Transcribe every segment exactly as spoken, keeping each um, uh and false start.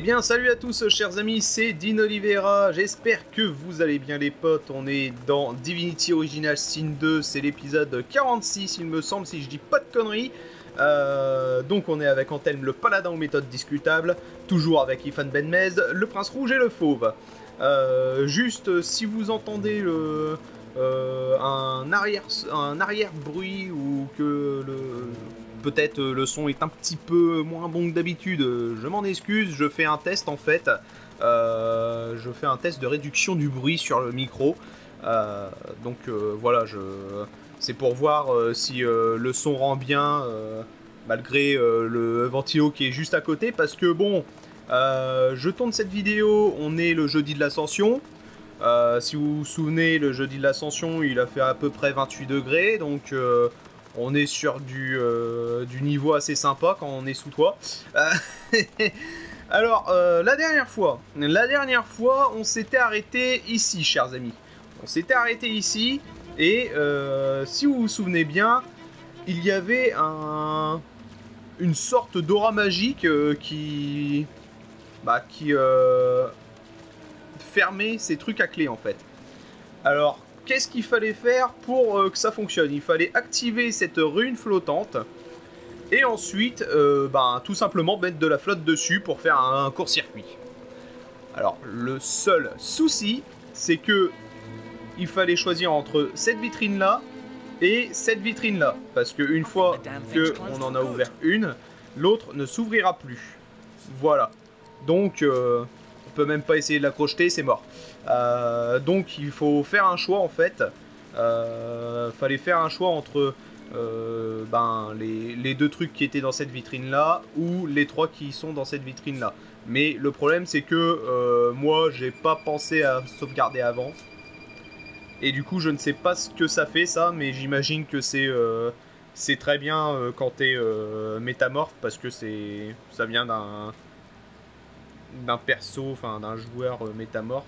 Eh bien, salut à tous, chers amis, c'est Dean Oliveira. J'espère que vous allez bien, les potes. On est dans Divinity Original Sin deux, c'est l'épisode quarante-six, il me semble, si je dis pas de conneries. Euh, donc, on est avec Anthelme, le paladin aux méthodes discutables, toujours avec Ifan Benmez, le prince rouge et le fauve. Euh, juste, si vous entendez le, euh, un arrière, un arrière bruit ou que le peut-être le son est un petit peu moins bon que d'habitude, je m'en excuse, je fais un test en fait, euh, je fais un test de réduction du bruit sur le micro, euh, donc euh, voilà, je... c'est pour voir euh, si euh, le son rend bien, euh, malgré euh, le ventilo qui est juste à côté, parce que bon, euh, je tourne cette vidéo, on est le jeudi de l'Ascension, euh, si vous vous souvenez, le jeudi de l'Ascension, il a fait à peu près vingt-huit degrés, donc... Euh, on est sur du, euh, du niveau assez sympa quand on est sous toit. Euh, Alors, euh, la dernière fois, la dernière fois, on s'était arrêté ici, chers amis. On s'était arrêté ici, et euh, si vous vous souvenez bien, il y avait un, une sorte d'aura magique euh, qui, bah, qui euh, fermait ces trucs à clé, en fait. Alors, qu'est-ce qu'il fallait faire pour euh, que ça fonctionne? Il fallait activer cette rune flottante et ensuite, euh, ben, tout simplement mettre de la flotte dessus pour faire un, un court-circuit. Alors, le seul souci, c'est que il fallait choisir entre cette vitrine-là et cette vitrine-là. Parce qu'une fois qu'on en a ouvert une, l'autre ne s'ouvrira plus. Voilà. Donc... Euh, on peut même pas essayer de la crocheter, c'est mort. Euh, donc il faut faire un choix en fait. Euh, fallait faire un choix entre euh, ben, les, les deux trucs qui étaient dans cette vitrine là ou les trois qui sont dans cette vitrine là. Mais le problème c'est que euh, moi j'ai pas pensé à sauvegarder avant. Et du coup je ne sais pas ce que ça fait ça, mais j'imagine que c'est euh, c'est très bien euh, quand t'es euh, métamorphe parce que c'est ça vient d'un d'un perso, enfin d'un joueur euh, métamorphe.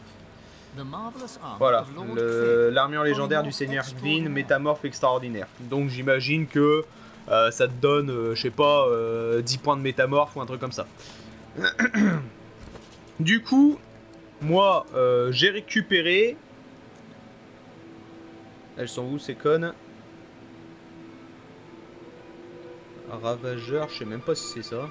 Voilà, l'armure légendaire du Seigneur Gwyn, métamorphe extraordinaire. Donc j'imagine que euh, ça te donne, euh, je sais pas, euh, dix points de métamorphe ou un truc comme ça. Du coup, moi, euh, j'ai récupéré... Elles sont où ces connes? Ravageur, je sais même pas si c'est ça.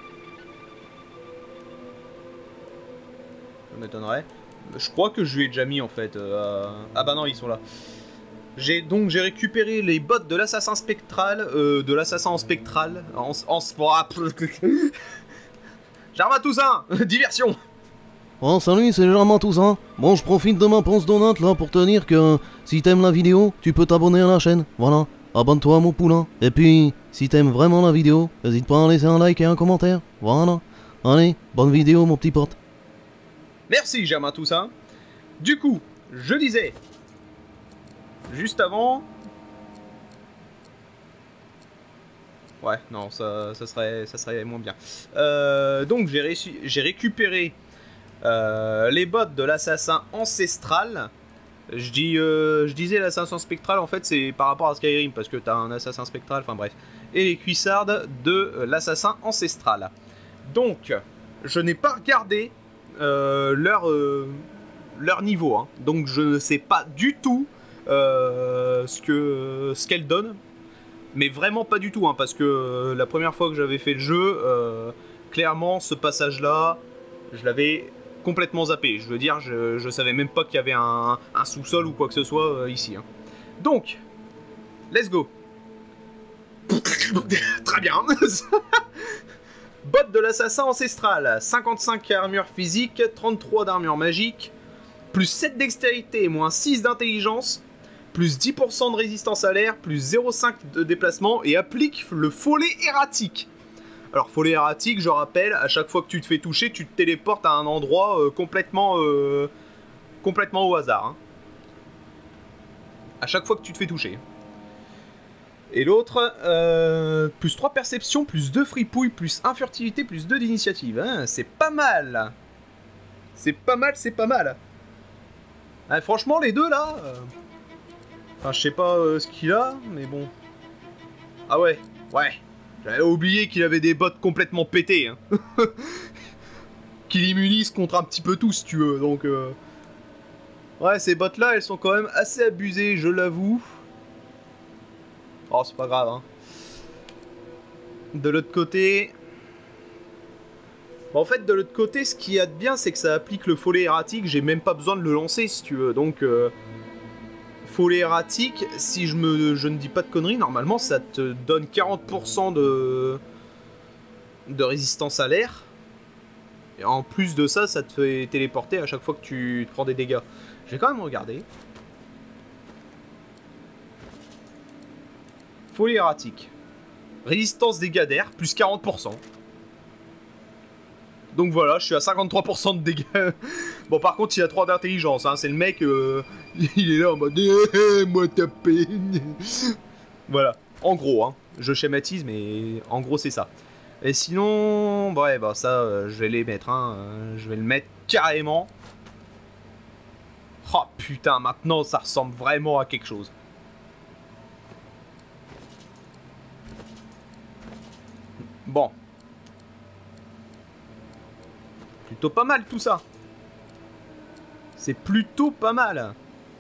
Ça m'étonnerait. Je crois que je lui ai déjà mis en fait. Euh... Ah bah non, ils sont là. J'ai donc j'ai récupéré les bottes de l'assassin spectral, euh, de l'assassin en spectral, en en Jarma Toussaint, diversion. Oh salut, c'est Jarma Toussaint. Bon, je profite de ma ponce donut là pour te dire que si t'aimes la vidéo, tu peux t'abonner à la chaîne. Voilà, abonne-toi mon poulain. Et puis, si t'aimes vraiment la vidéo, n'hésite pas à laisser un like et un commentaire. Voilà. Allez, bonne vidéo mon petit pote. Merci Germain Toussaint. Du coup, je disais, juste avant... Ouais, non, ça, ça, serait, ça serait moins bien. Euh, donc j'ai réussi, j'ai récupéré euh, les bottes de l'assassin ancestral. Je, dis, euh, je disais l'assassin spectral, en fait c'est par rapport à Skyrim, parce que t'as un assassin spectral, enfin bref. Et les cuissardes de euh, l'assassin ancestral. Donc, je n'ai pas regardé... Euh, leur, euh, leur niveau, hein. Donc je ne sais pas du tout euh, ce que ce qu'elle donne, mais vraiment pas du tout, hein, parce que euh, la première fois que j'avais fait le jeu, euh, clairement ce passage-là, je l'avais complètement zappé. Je veux dire, je, je savais même pas qu'il y avait un, un sous-sol ou quoi que ce soit euh, ici. Hein. Donc, let's go. Très bien. Bottes de l'assassin ancestral, cinquante-cinq armure physique, trente-trois d'armure magique, plus sept dextérité, moins six d'intelligence, plus dix pour cent de résistance à l'air, plus zéro virgule cinq de déplacement et applique le follet erratique. Alors follet erratique, je rappelle, à chaque fois que tu te fais toucher, tu te téléportes à un endroit euh, complètement, euh, complètement au hasard. Hein. À chaque fois que tu te fais toucher. Et l'autre, euh, plus trois perceptions, plus deux fripouilles, plus un furtivité, plus deux d'initiative. Hein, c'est pas mal. C'est pas mal, c'est pas mal. Ah, franchement, les deux là... Euh... Enfin, je sais pas euh, ce qu'il a, mais bon. Ah ouais, ouais. J'avais oublié qu'il avait des bottes complètement pétées. Hein. qui l'immunise contre un petit peu tout, si tu veux, donc... Euh... Ouais, ces bottes là, elles sont quand même assez abusées, je l'avoue. Oh, c'est pas grave, hein. De l'autre côté... Bon, en fait, de l'autre côté, ce qu'il y a de bien, c'est que ça applique le follet erratique. J'ai même pas besoin de le lancer, si tu veux. Donc, euh... follet erratique, si je, me... je ne dis pas de conneries, normalement, ça te donne quarante pour cent de... de résistance à l'air. Et en plus de ça, ça te fait téléporter à chaque fois que tu te prends des dégâts. Je vais quand même regarder. Folie erratique. Résistance dégâts d'air, plus quarante pour cent. Donc voilà, je suis à cinquante-trois pour cent de dégâts. Bon, par contre, il a trois d'intelligence. Hein. C'est le mec, euh, il est là en mode eh, moi taper. Voilà, en gros, hein. Je schématise, mais en gros, c'est ça. Et sinon, ouais, bah ça, euh, je vais les mettre. Hein. Euh, je vais le mettre carrément. Oh putain, maintenant, ça ressemble vraiment à quelque chose. Bon. Plutôt pas mal tout ça. C'est plutôt pas mal.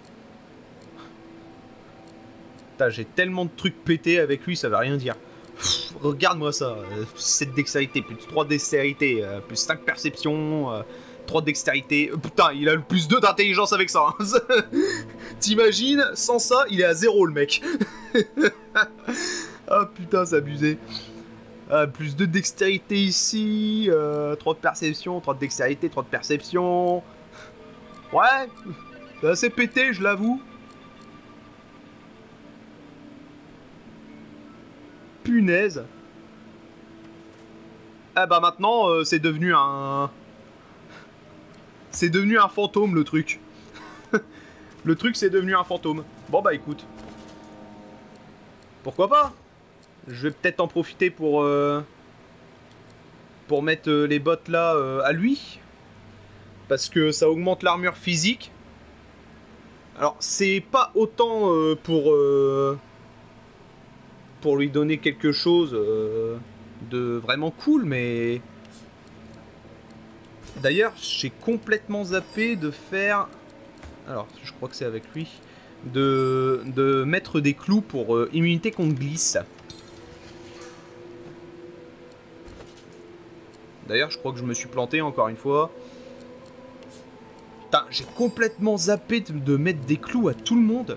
Putain, j'ai tellement de trucs pétés avec lui, ça veut rien dire. Regarde-moi ça. sept dextérité, plus trois dextérité, euh, plus cinq perception, euh, trois dextérité. Euh, putain, il a le plus deux d'intelligence avec ça. Hein. T'imagines, sans ça, il est à zéro le mec. Ah putain, c'est abusé. Euh, plus deux de dextérité ici, euh, trois de perception, trois de dextérité, trois de perception. Ouais, c'est assez pété, je l'avoue. Punaise. Ah bah maintenant, euh, c'est devenu un... C'est devenu un fantôme, le truc. Le truc, c'est devenu un fantôme. Bon bah écoute. Pourquoi pas? Je vais peut-être en profiter pour... Euh, pour mettre euh, les bottes là euh, à lui. Parce que ça augmente l'armure physique. Alors, c'est pas autant euh, pour... Euh, pour lui donner quelque chose euh, de vraiment cool, mais... D'ailleurs, j'ai complètement zappé de faire... Alors, je crois que c'est avec lui. De, de mettre des clous pour euh, immunité contre glisse. D'ailleurs, je crois que je me suis planté encore une fois. Putain, j'ai complètement zappé de, de mettre des clous à tout le monde.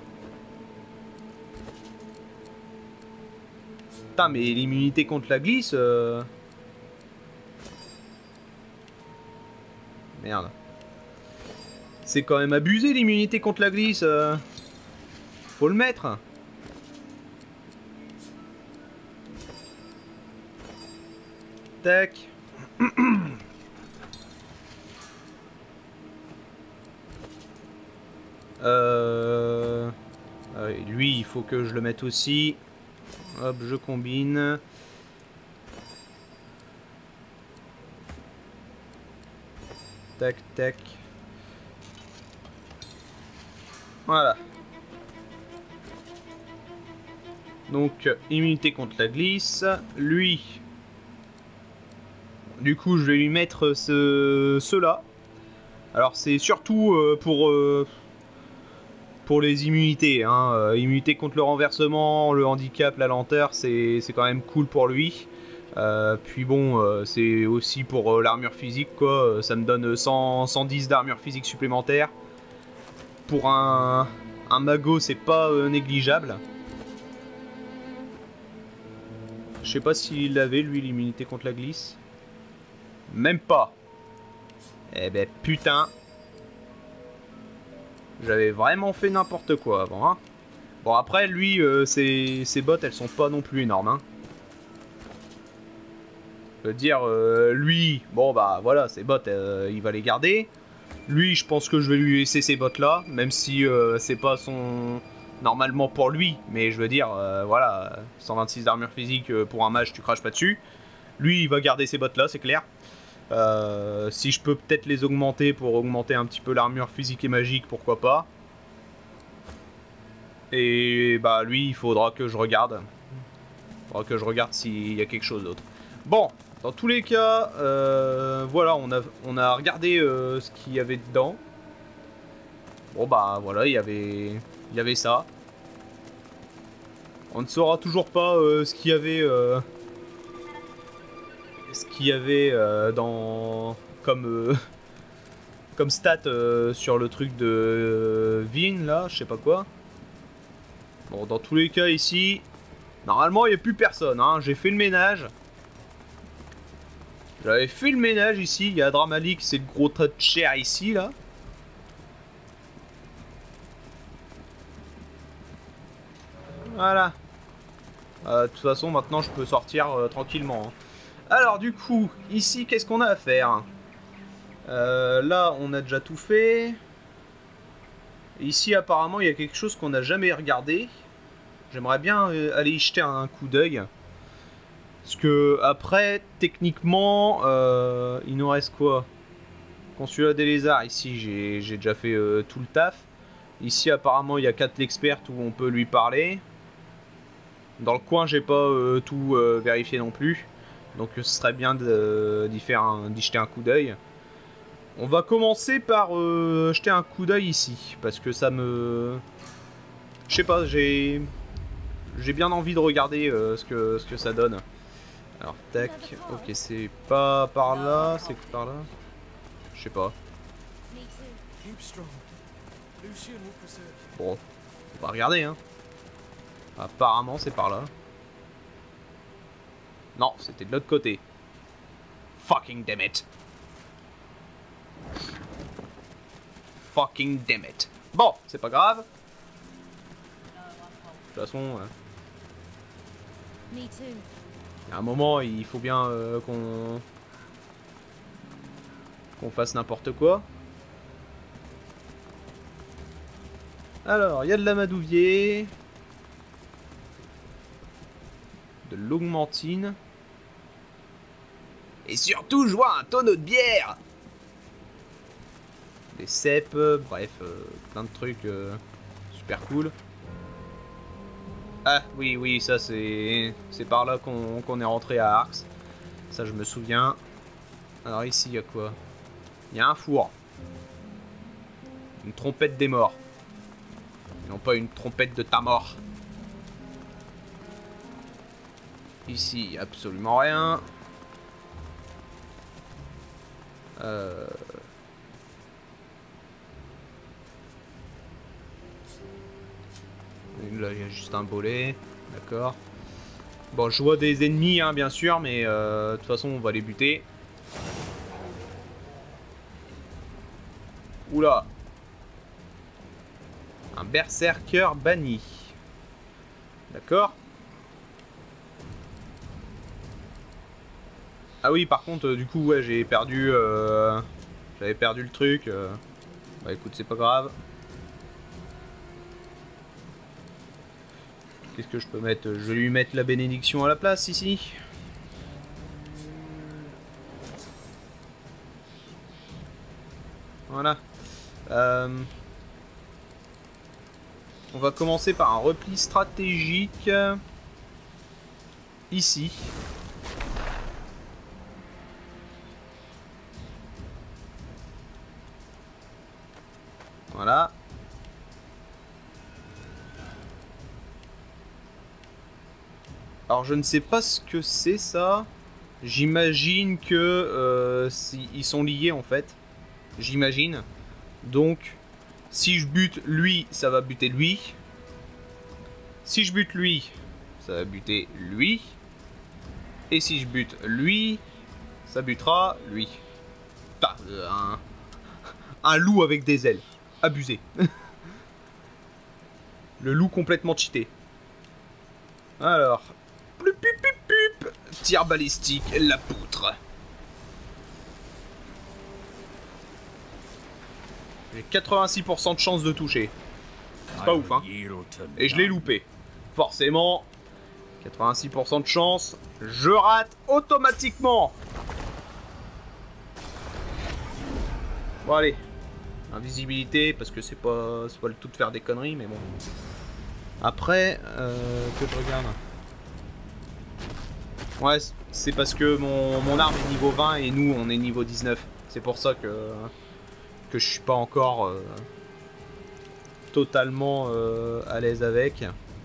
Putain, mais l'immunité contre la glisse... Euh... Merde. C'est quand même abusé l'immunité contre la glisse. Euh... Faut le mettre. Tac. euh... ah oui, lui, il faut que je le mette aussi. Hop, je combine. Tac, tac. Voilà. Donc, immunité contre la glisse. Lui... Du coup, je vais lui mettre ce, ceux-là. Alors, c'est surtout euh, pour, euh, pour les immunités. Hein. Euh, immunité contre le renversement, le handicap, la lenteur, c'est quand même cool pour lui. Euh, puis bon, euh, c'est aussi pour euh, l'armure physique, quoi. Ça me donne cent, cent dix d'armure physique supplémentaire. Pour un, un mago, c'est pas euh, négligeable. Je sais pas s'il avait, lui, l'immunité contre la glisse. Même pas. Eh ben putain. J'avais vraiment fait n'importe quoi avant. Hein. Bon après lui, euh, ses, ses bottes elles sont pas non plus énormes. Hein. Je veux dire, euh, lui, bon bah voilà, ses bottes euh, il va les garder. Lui je pense que je vais lui laisser ses bottes là. Même si euh, c'est pas son... Normalement pour lui. Mais je veux dire, euh, voilà, cent vingt-six d'armure physique euh, pour un mage tu craches pas dessus. Lui il va garder ses bottes là, c'est clair. Euh, si je peux peut-être les augmenter pour augmenter un petit peu l'armure physique et magique, pourquoi pas. Et bah lui, il faudra que je regarde. Il faudra que je regarde s'il y a quelque chose d'autre. Bon, dans tous les cas, euh, voilà, on a, on a regardé euh, ce qu'il y avait dedans. Bon bah voilà, il y avait, il y avait ça. On ne saura toujours pas euh, ce qu'il y avait, euh, ce qu'il y avait euh, dans, comme, euh, comme stat euh, sur le truc de euh, Vin là, je sais pas quoi. Bon, dans tous les cas ici, normalement il n'y a plus personne. Hein. J'ai fait le ménage. J'avais fait le ménage ici. Il y a Dramalik, c'est le gros tas de chair ici là. Voilà. Euh, de toute façon, maintenant, je peux sortir euh, tranquillement. Hein. Alors, du coup, ici, qu'est-ce qu'on a à faire? euh, Là, on a déjà tout fait. Ici, apparemment, il y a quelque chose qu'on n'a jamais regardé. J'aimerais bien euh, aller y jeter un coup d'œil. Parce que, après, techniquement, euh, il nous reste quoi? Consulat des lézards, ici, j'ai déjà fait euh, tout le taf. Ici, apparemment, il y a quatre l'experte où on peut lui parler. Dans le coin, j'ai pas euh, tout euh, vérifié non plus. Donc ce serait bien d'y faire un, d'y jeter un coup d'œil. On va commencer par euh, jeter un coup d'œil ici. Parce que ça me... Je sais pas, j'ai... J'ai bien envie de regarder euh, ce, que, ce que ça donne. Alors, tac. Ok, c'est pas par là, c'est par là. Je sais pas. Bon, on va regarder, hein. Apparemment, c'est par là. Non, c'était de l'autre côté. Fucking damn it. Fucking damn it. Bon, c'est pas grave. De toute façon, euh, il y a un moment, il faut bien euh, qu'on qu'on fasse n'importe quoi. Alors, il y a de l'amadouvier. De l'augmentine. Et surtout, je vois un tonneau de bière. Des cèpes, bref, euh, plein de trucs euh, super cool. Ah, oui, oui, ça c'est c'est par là qu'on qu'on est rentré à Arx. Ça, je me souviens. Alors ici, il y a quoi? Il y a un four. Une trompette des morts. Et non pas une trompette de ta mort. Ici, absolument rien. Euh... Là, il y a juste un bolet. D'accord. Bon, je vois des ennemis, hein, bien sûr, mais euh, de toute façon, on va les buter. Oula. Un berserker banni. D'accord. Ah oui, par contre, euh, du coup, ouais, j'ai perdu... Euh, J'avais perdu le truc. Euh, bah écoute, c'est pas grave. Qu'est-ce que je peux mettre? Je vais lui mettre la bénédiction à la place, ici. Voilà. Euh, on va commencer par un repli stratégique. Ici. Voilà. Alors je ne sais pas ce que c'est ça. J'imagine que euh, si, ils sont liés en fait. J'imagine. Donc si je bute lui, ça va buter lui. Si je bute lui, ça va buter lui. Et si je bute lui, ça butera lui. Putain, un, un loup avec des ailes. Abusé. Le loup complètement cheaté. Alors. Plup, plup, plup, plup. Tir balistique, la poutre. J'ai quatre-vingt-six pour cent de chance de toucher. C'est pas ouf, hein. Et je l'ai loupé. Forcément. quatre-vingt-six pour cent de chance. Je rate automatiquement. Bon, allez. Invisibilité, parce que c'est pas, pas le tout de faire des conneries, mais bon. Après, euh, que je regarde. Ouais, c'est parce que mon, mon arme est niveau vingt et nous on est niveau dix-neuf. C'est pour ça que, que je suis pas encore euh, totalement euh, à l'aise avec.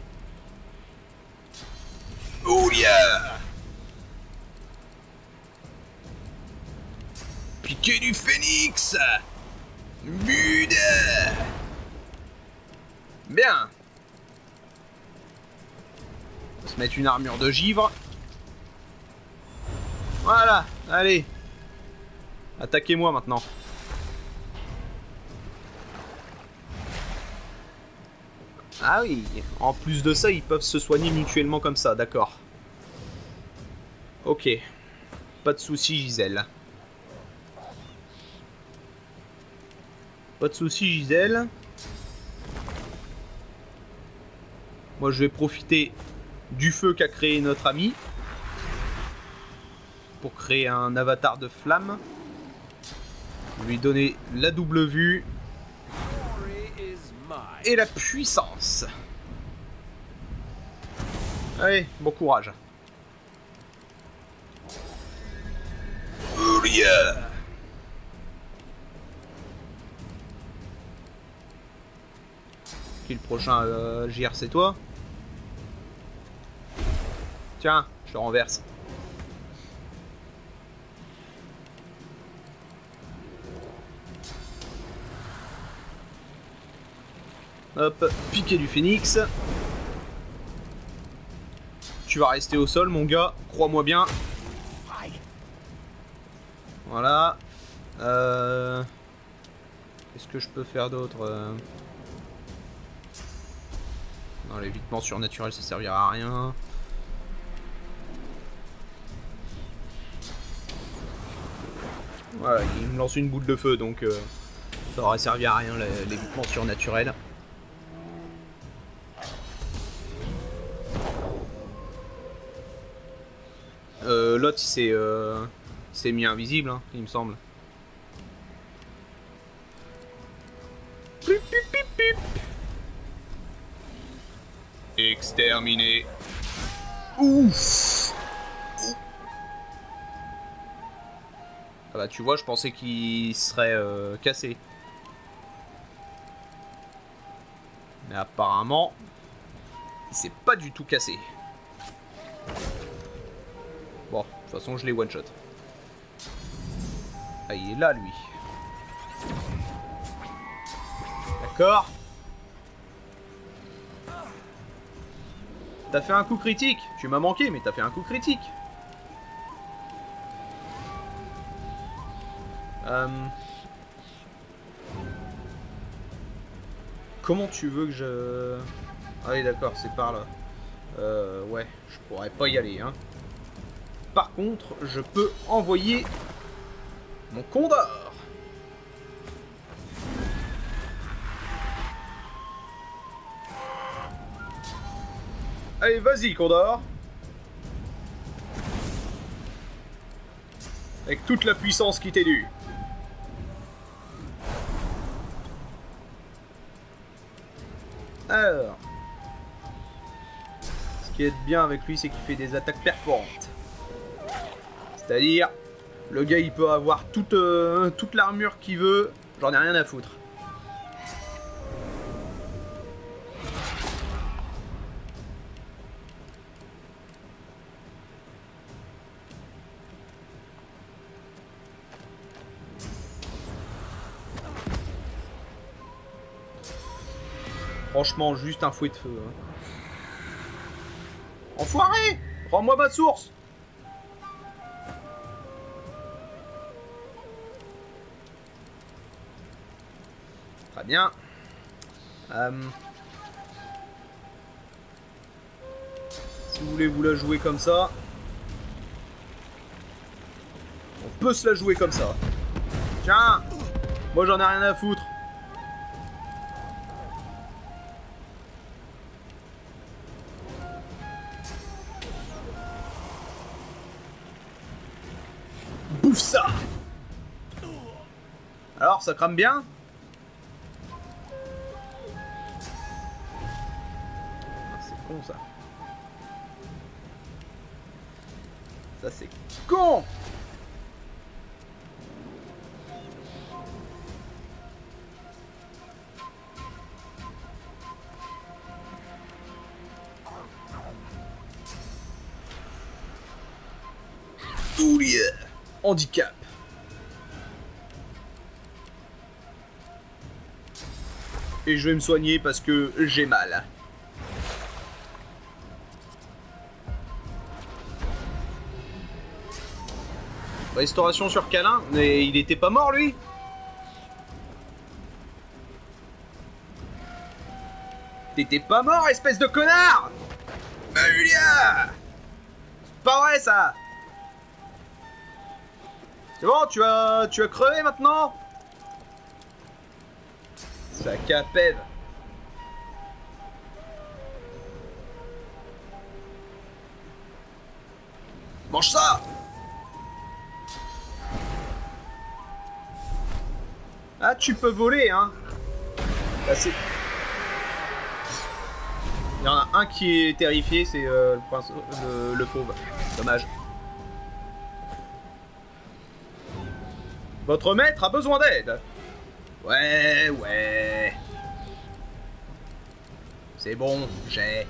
Oh yeah! Piqué du phénix! Bude! Bien! On va se mettre une armure de givre. Voilà, allez. Attaquez-moi maintenant. Ah oui, en plus de ça, ils peuvent se soigner mutuellement comme ça, d'accord. Ok. Pas de soucis, Gisèle. Pas de soucis, Gisèle. Moi, je vais profiter du feu qu'a créé notre ami. Pour créer un avatar de flamme. Lui donner la double vue. Et la puissance. Allez, bon courage. Oh yeah. Qui le prochain euh, J R, c'est toi? Tiens, je te renverse. Hop, piqué du phénix. Tu vas rester au sol, mon gars, crois-moi bien. Voilà. Euh... Qu'est-ce que je peux faire d'autre? Non, l'évitement surnaturel, ça servira à rien. Voilà, il me lance une boule de feu, donc euh, ça aurait servi à rien, l'évitement surnaturel. Euh, L'autre c'est euh, mis invisible, hein, il me semble. Pip, pip, pip, pip. Exterminé. Ouf. Ah bah tu vois, je pensais qu'il serait euh, cassé. Mais apparemment, il s'est pas du tout cassé. Bon, de toute façon, je l'ai one-shot. Ah, il est là, lui. D'accord. T'as fait un coup critique. Tu m'as manqué, mais t'as fait un coup critique. Euh... Comment tu veux que je... Ah oui, d'accord, c'est par là. Euh, ouais, je pourrais pas y aller, hein. Par contre, je peux envoyer mon Condor. Allez, vas-y, Condor. Avec toute la puissance qui t'est due. Alors... Ce qui est bien avec lui, c'est qu'il fait des attaques perforantes. C'est-à-dire, le gars il peut avoir toute, euh, toute l'armure qu'il veut, j'en ai rien à foutre. Franchement, juste un fouet de feu. Hein. Enfoiré! Rends-moi ma source! Très bien. Euh... Si vous voulez vous la jouer comme ça, on peut se la jouer comme ça. Tiens! Moi j'en ai rien à foutre. Bouffe ça! Alors, ça crame bien? C'est con ça. Ça c'est con. Oulia. Handicap. Et je vais me soigner parce que j'ai mal. Restauration sur câlin, mais il était pas mort lui. T'étais pas mort, espèce de connard. Julia. C'est pas vrai ça. C'est bon, tu as, tu as crevé maintenant. Ça capève. Mange ça. Ah, tu peux voler, hein. Bah, c'est... Il y en a un qui est terrifié, c'est euh, le, prince, le, le fauve. Dommage. Votre maître a besoin d'aide. Ouais, ouais. C'est bon, j'ai.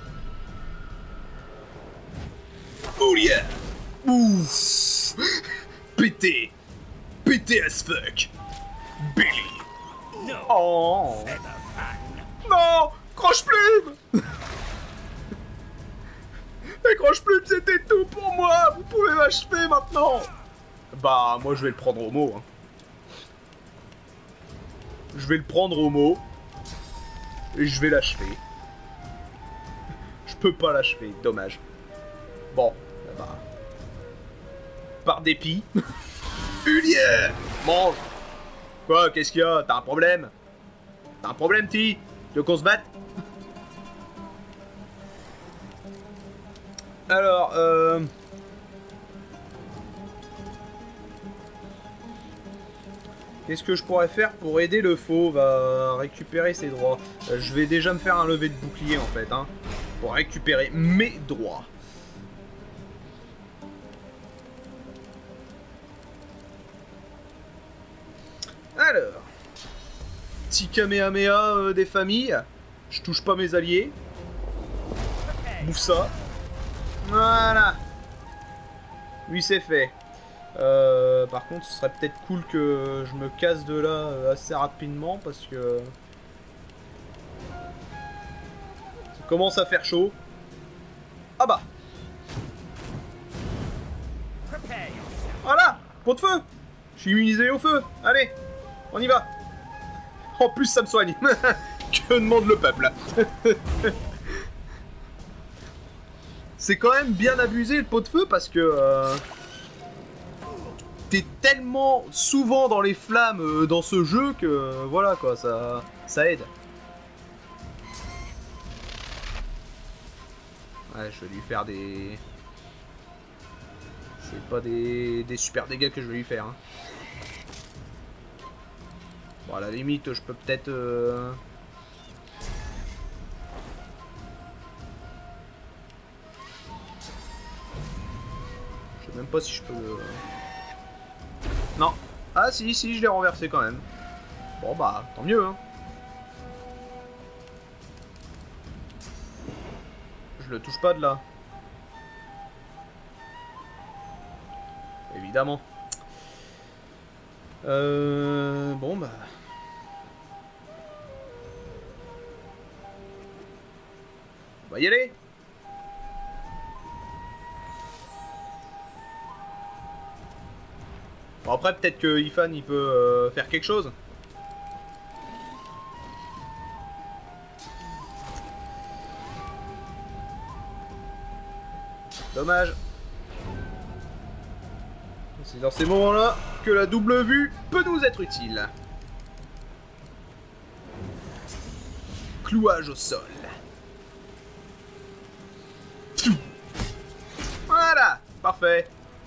Oulia. Ouf. Pété. Pété as fuck. Billy. Oh. Non. Croche-plume. Et Croche-plume, c'était tout pour moi. Vous pouvez m'achever maintenant. Bah, moi, je vais le prendre au mot. Hein. Je vais le prendre au mot. Et je vais l'achever. Je peux pas l'achever, dommage. Bon, bah... Par dépit. Ulier. Mange. Quoi, qu'est-ce qu'il y a? T'as un problème? T'as un problème, Ti? Tu veux qu'on se batte? Alors, euh... qu'est-ce que je pourrais faire pour aider le fauve à récupérer ses droits? euh, Je vais déjà me faire un lever de bouclier, en fait, hein, pour récupérer mes droits. Alors... Petit Kamehameha euh, des familles. Je touche pas mes alliés. Bouffe ça. Voilà. Lui c'est fait. Euh, par contre ce serait peut-être cool que je me casse de là euh, assez rapidement parce que... Ça commence à faire chaud. Ah bah. Voilà. Pot de feu. Je suis immunisé au feu. Allez. On y va. En plus ça me soigne. Que demande le peuple? C'est quand même bien abusé le pot de feu parce que euh, t'es tellement souvent dans les flammes euh, dans ce jeu que euh, voilà quoi, ça, ça aide. Ouais, je vais lui faire des... C'est pas des, des super dégâts que je vais lui faire. Hein. Bon, à la limite, je peux peut-être... Euh... Même pas si je peux... Non. Ah si, si, je l'ai renversé quand même. Bon bah, tant mieux, hein. Je le touche pas de là. Évidemment. Euh... Bon bah... On va y aller. Bon, après, peut-être que Ifan, il peut euh, faire quelque chose. Dommage. C'est dans ces moments-là que la double vue peut nous être utile. Clouage au sol. Voilà, parfait.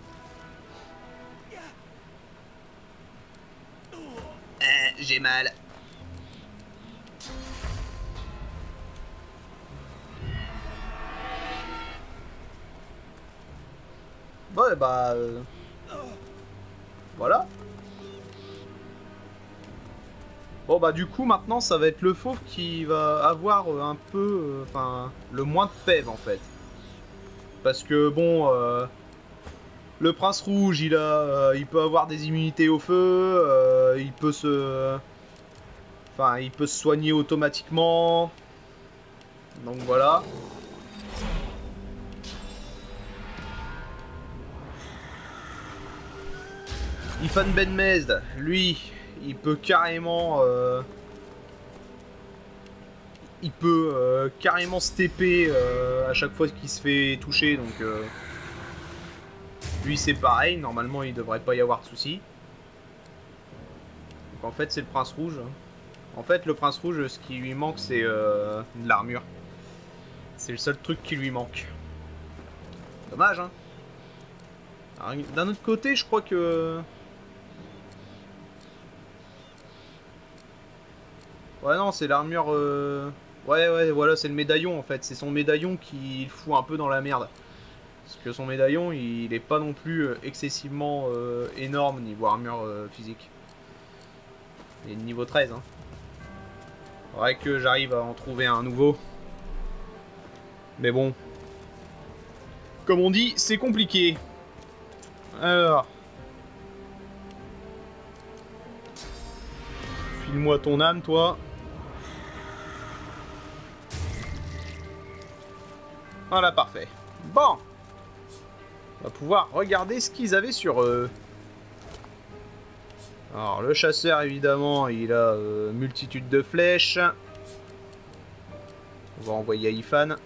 J'ai mal. Ouais, bah... Euh... Voilà. Bon, bah du coup, maintenant, ça va être le fauve qui va avoir un peu... Enfin, euh, le moins de pève, en fait. Parce que, bon... Euh... Le prince rouge, il a, euh, il peut avoir des immunités au feu, euh, il peut se... Enfin, il peut se soigner automatiquement. Donc voilà. Ifan Ben Mezd, lui, il peut carrément... Euh, il peut euh, carrément se T P euh, à chaque fois qu'il se fait toucher, donc... Euh, lui c'est pareil, normalement il devrait pas y avoir de soucis. Donc en fait c'est le prince rouge. En fait le prince rouge, ce qui lui manque c'est euh, de l'armure. C'est le seul truc qui lui manque. Dommage, hein. D'un autre côté, je crois que... Ouais, non, c'est l'armure... Euh... Ouais, ouais, voilà, c'est le médaillon, en fait. C'est son médaillon qui le fout un peu dans la merde. Parce que son médaillon, il est pas non plus excessivement euh, énorme niveau armure euh, physique. Il est de niveau treize, hein. Faudrait que j'arrive à en trouver un nouveau. Mais bon. Comme on dit, c'est compliqué. Alors... File-moi ton âme, toi. Voilà, parfait. Bon. On va pouvoir regarder ce qu'ils avaient sur eux. Alors, le chasseur, évidemment, il a euh, multitude de flèches. On va envoyer Ifan.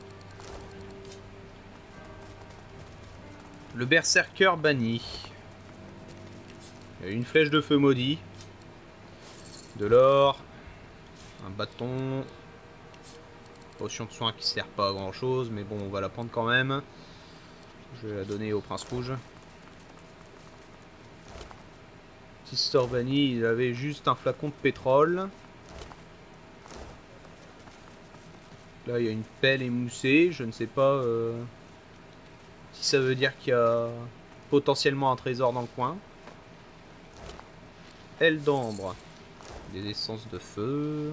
Le berserker banni. Il y a une flèche de feu maudit. De l'or. Un bâton. Potion de soin qui sert pas à grand chose, mais bon, on va la prendre quand même. Je vais la donner au prince rouge. Tistor banni, il avait juste un flacon de pétrole. Là, il y a une pelle émoussée. Je ne sais pas euh, si ça veut dire qu'il y a potentiellement un trésor dans le coin. Aile d'ambre. Des essences de feu.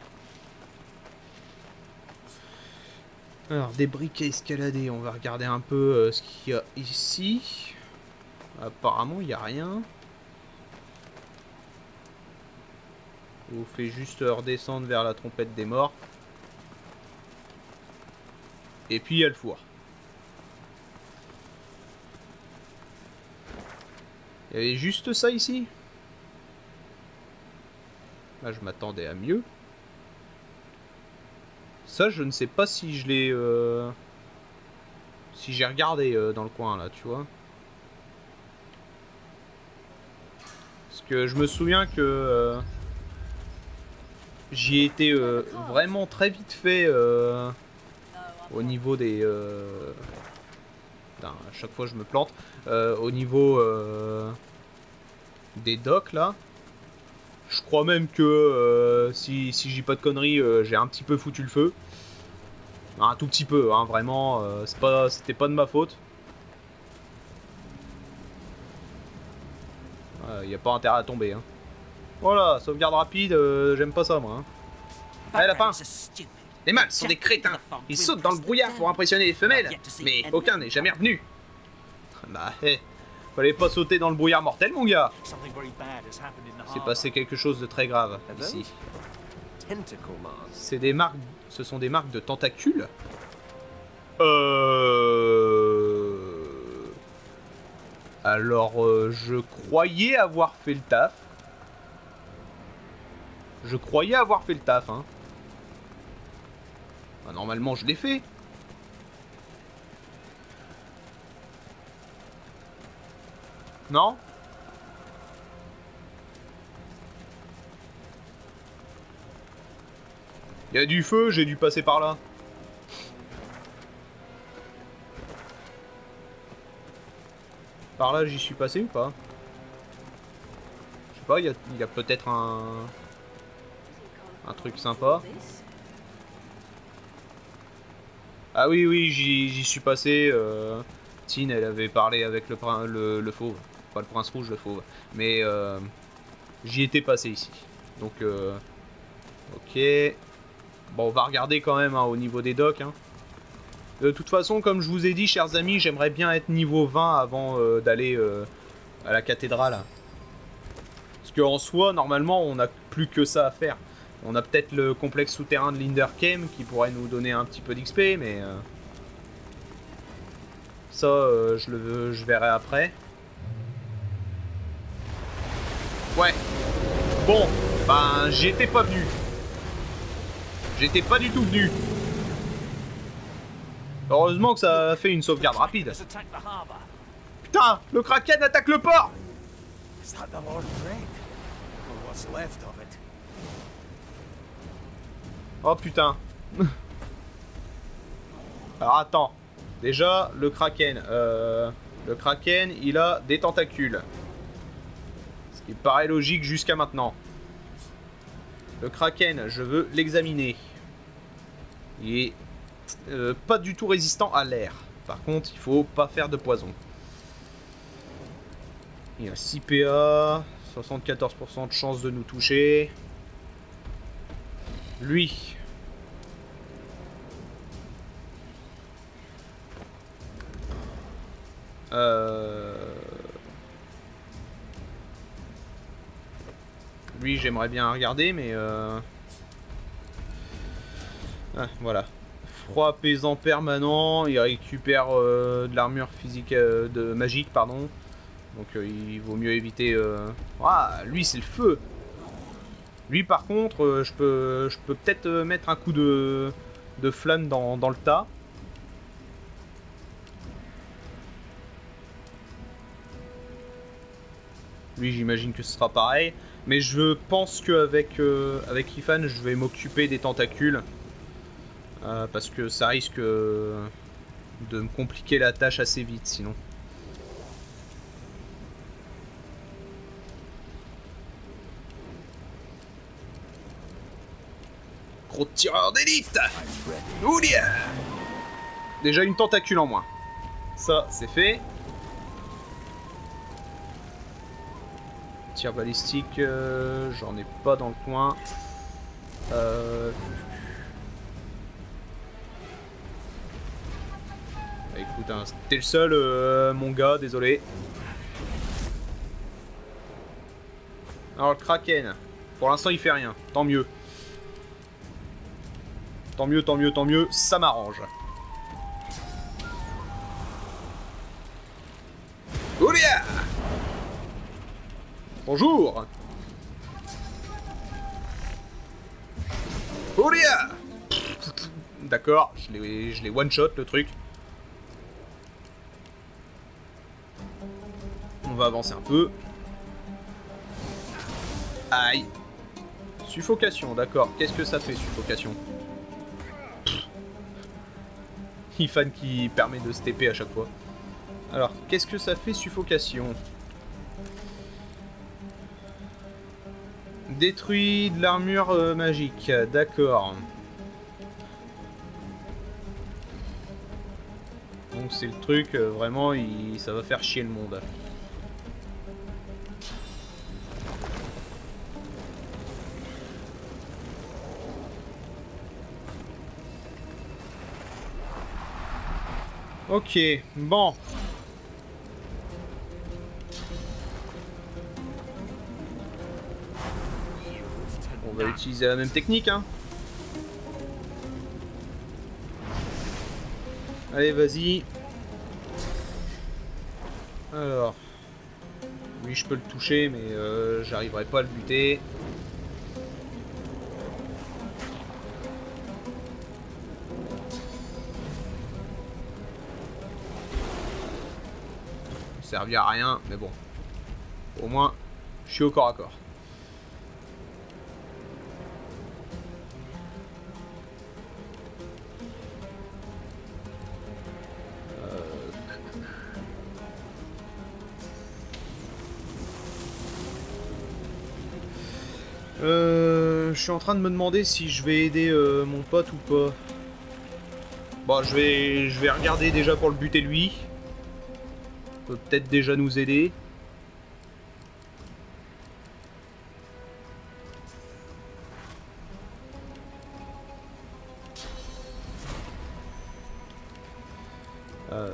Alors, des briques à escalader. On va regarder un peu euh, ce qu'il y a ici. Apparemment, il n'y a rien. On vous fait juste redescendre vers la trompette des morts. Et puis, il y a le four. Il y avait juste ça ici. Là, je m'attendais à mieux. Ça, je ne sais pas si je l'ai... Euh... Si j'ai regardé euh, dans le coin, là, tu vois. Parce que je me souviens que... Euh... J'y ai été euh, vraiment très vite fait euh, au niveau des... Euh... Putain, à chaque fois je me plante. Euh, au niveau euh, des docks là. Je crois même que euh, si, si j'ai pas de conneries, euh, j'ai un petit peu foutu le feu. Un tout petit peu, hein, vraiment. Euh, c'est pas, c'était pas de ma faute. Il n'y a pas intérêt à tomber. Hein. Voilà, sauvegarde rapide, euh, j'aime pas ça moi. Hein. Allez, lapin! Les mâles sont des crétins. Ils sautent dans le brouillard pour impressionner les femelles, mais aucun n'est jamais revenu. Bah, hé, fallait pas sauter dans le brouillard mortel, mon gars. C'est passé quelque chose de très grave ici. C'est des marques, ce sont des marques de tentacules. Euh... Alors, euh, je croyais avoir fait le taf. Je croyais avoir fait le taf, hein. Bah, normalement, je l'ai fait. Non? Il y a du feu, j'ai dû passer par là. Par là, j'y suis passé ou pas? Je sais pas, il y a, il y a peut-être un... Un truc sympa. Ah oui, oui, j'y suis passé. Euh... Tine, elle avait parlé avec le, prin le, le fauve. Pas le prince rouge, le fauve. Mais euh, j'y étais passé ici. Donc, euh, ok. Bon, on va regarder quand même hein, au niveau des docks. Hein. De toute façon, comme je vous ai dit, chers amis, j'aimerais bien être niveau vingt avant euh, d'aller euh, à la cathédrale. Parce qu'en soi, normalement, on n'a plus que ça à faire. On a peut-être le complexe souterrain de Linderkem qui pourrait nous donner un petit peu d'X P, mais... Euh, ça, euh, je, le, je verrai après. Ouais. Bon, ben, j'y étais pas venu. J'étais pas du tout venu. Heureusement que ça a fait une sauvegarde rapide. Putain, le Kraken attaque le port. Oh putain. Alors attends. Déjà, le Kraken. Euh, le Kraken, il a des tentacules. Ce qui paraît logique jusqu'à maintenant. Le Kraken, je veux l'examiner. Il est euh, pas du tout résistant à l'air. Par contre, il faut pas faire de poison. Il a six P A, soixante-quatorze pour cent de chance de nous toucher. Lui. Euh... Lui, j'aimerais bien regarder, mais... Euh... Ah, voilà. Froid apaisant permanent, il récupère euh, de l'armure physique euh, de magique, pardon. Donc euh, il vaut mieux éviter... Euh... Ah, lui, c'est le feu. Lui, par contre, euh, je peux je peux peut-être euh, mettre un coup de, de flamme dans, dans le tas. Lui, j'imagine que ce sera pareil. Mais je pense qu'avec euh, avec Ifan, je vais m'occuper des tentacules. Euh, parce que ça risque euh, de me compliquer la tâche assez vite, sinon. Gros tireur d'élite. Oulia. Déjà une tentacule en moins. Ça, c'est fait. Tir balistique, euh, j'en ai pas dans le coin. Euh... Bah, écoute, hein, t'es le seul, euh, mon gars, désolé. Alors le Kraken, pour l'instant il fait rien, tant mieux. Tant mieux, tant mieux, tant mieux, ça m'arrange. Oulia. Bonjour. Oulia. D'accord, je l'ai je l'ai one shot le truc. On va avancer un peu. Aïe. Suffocation, d'accord. Qu'est-ce que ça fait, suffocation? Ifan qui permet de se T P à chaque fois. Alors, qu'est-ce que ça fait, suffocation? Détruit de l'armure euh, magique, d'accord. Donc c'est le truc, euh, vraiment, il, ça va faire chier le monde. Ok, bon. On va utiliser la même technique, hein. Allez, vas-y. Alors. Lui, je peux le toucher, mais euh, j'arriverai pas à le buter. Servir à rien, mais bon. Au moins, je suis au corps à corps. Euh, je suis en train de me demander si je vais aider euh, mon pote ou pas. Bon, je vais, je vais regarder déjà pour le buter lui. peut peut-être déjà nous aider. Euh...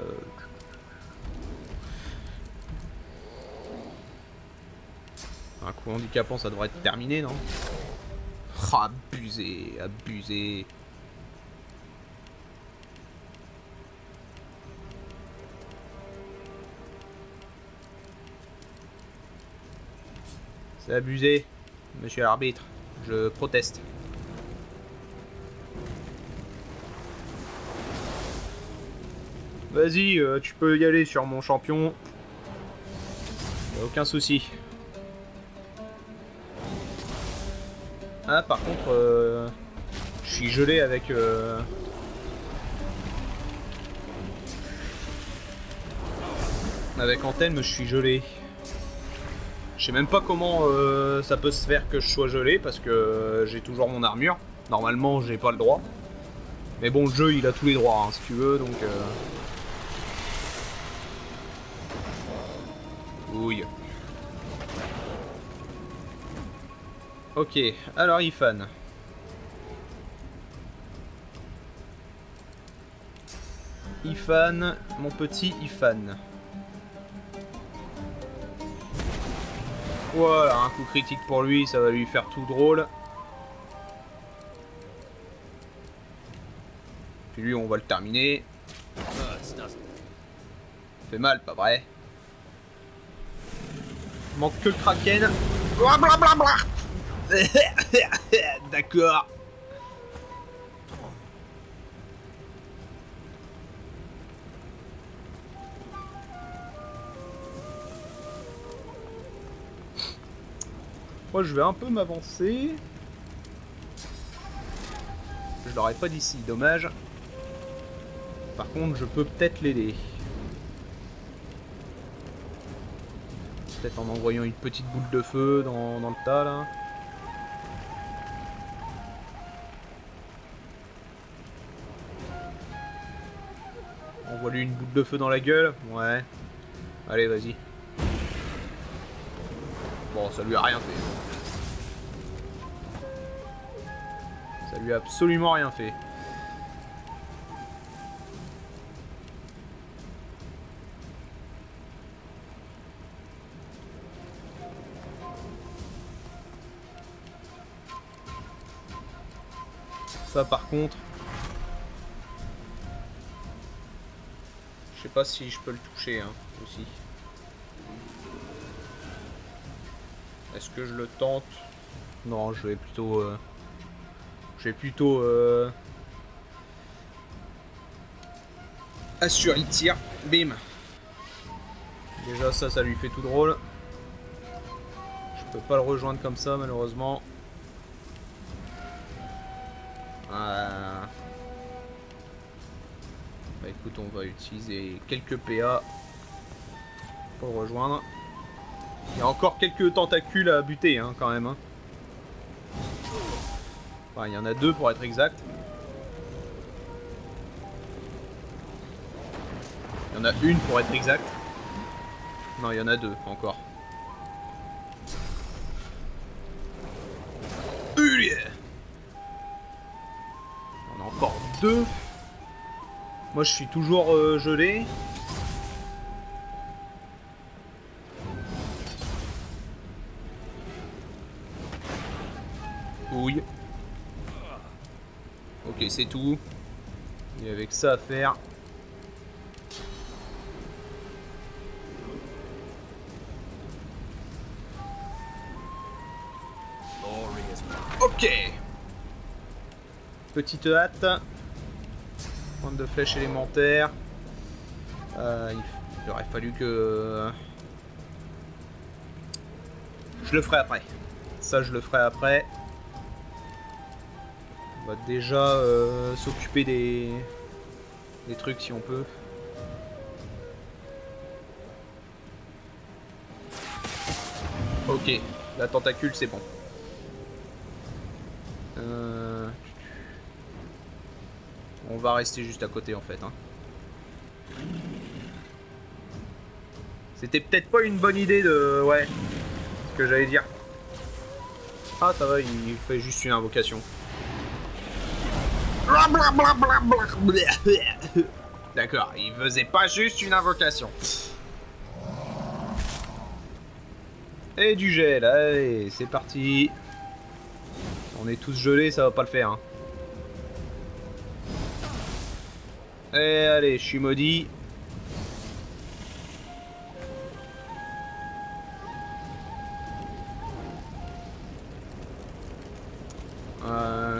Un coup handicapant, ça devrait être terminé, non? Oh, abusé, abusé. C'est abusé, monsieur l'arbitre. Je proteste. Vas-y, euh, tu peux y aller sur mon champion. Y'a aucun souci. Ah, par contre, euh, je suis gelé avec... Euh... Avec Anthem, je suis gelé. Je sais même pas comment euh, ça peut se faire que je sois gelé, parce que euh, j'ai toujours mon armure. Normalement, j'ai pas le droit. Mais bon, le jeu, il a tous les droits, hein, si tu veux, donc... Euh... Ouille. Ok, alors Ifan. Ifan, mon petit Ifan. Voilà, un coup critique pour lui, ça va lui faire tout drôle. Puis lui, on va le terminer. Fait mal, pas vrai? Manque que le Kraken. Blablabla. D'accord. Moi, je vais un peu m'avancer. Je l'aurais pas d'ici, dommage. Par contre, je peux peut-être l'aider. Peut-être en envoyant une petite boule de feu dans, dans le tas, là. Envoie-lui une boule de feu dans la gueule. Ouais. Allez, vas-y. Bon, ça lui a rien fait. Ça lui a absolument rien fait. Ça par contre, je sais pas si je peux le toucher hein, aussi. Est-ce que je le tente? Non, je vais plutôt... Euh, je vais plutôt... Euh, assurer le tir. Bim. Déjà ça, ça lui fait tout drôle. Je peux pas le rejoindre comme ça malheureusement. Euh... Bah écoute, on va utiliser quelques P A pour le rejoindre. Il y a encore quelques tentacules à buter hein, quand même. Hein. Enfin, il y en a deux pour être exact. Il y en a une pour être exact. Non, il y en a deux encore. On a encore deux. Moi, je suis toujours euh, gelé. Ouille. Ok, c'est tout. Il y avait que ça à faire. Ok. Petite hâte. Pointe de flèche élémentaire. Euh, il aurait fallu que... Je le ferai après. Ça, je le ferai après. On va déjà euh, s'occuper des... des trucs si on peut. Ok, la tentacule c'est bon. Euh... On va rester juste à côté en fait. Hein. C'était peut-être pas une bonne idée de... Ouais, ce que j'allais dire. Ah, ça va, il fait juste une invocation. D'accord, il faisait pas juste une invocation. Et du gel, allez, c'est parti. On est tous gelés, ça va pas le faire. Hein. Et allez, je suis maudit. Euh...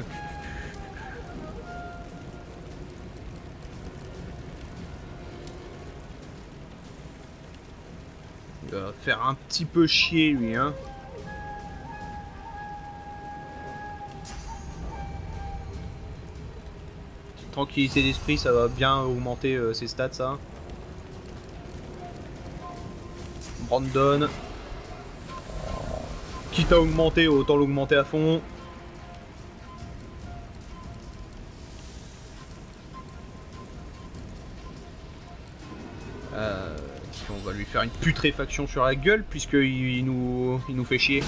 Il va faire un petit peu chier lui, hein. Tranquillité d'esprit, ça va bien augmenter euh, ses stats, ça. Brandon. Quitte à augmenter, autant l'augmenter à fond. Euh, on va lui faire une putréfaction sur la gueule, puisqu'il il nous, il nous fait chier.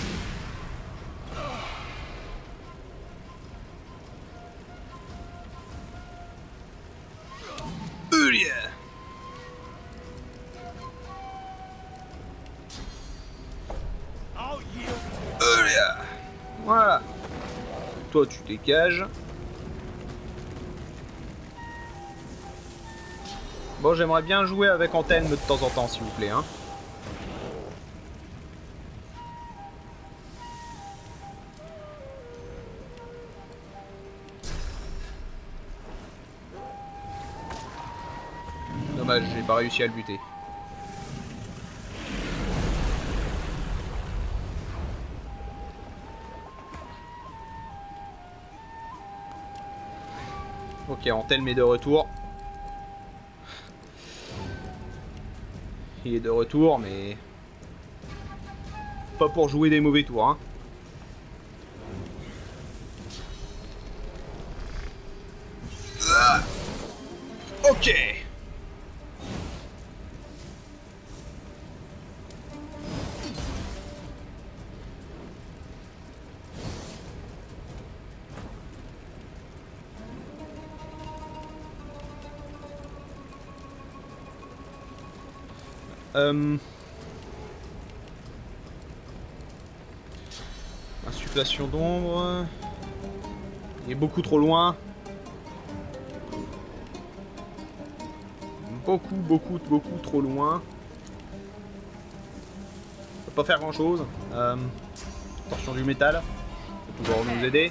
Voilà. Toi, tu dégages. Bon, j'aimerais bien jouer avec Anthelme de temps en temps, s'il vous plaît. Hein. Dommage, j'ai pas réussi à le buter. Ok, Anthelme est de retour. Il est de retour, mais... pas pour jouer des mauvais tours, hein. Ah, ok. Euh... Insufflation d'ombre. Il est beaucoup trop loin. Beaucoup, beaucoup, beaucoup trop loin. Ça peut pas faire grand chose. Euh... Torsion du métal. Ça peut toujours nous aider.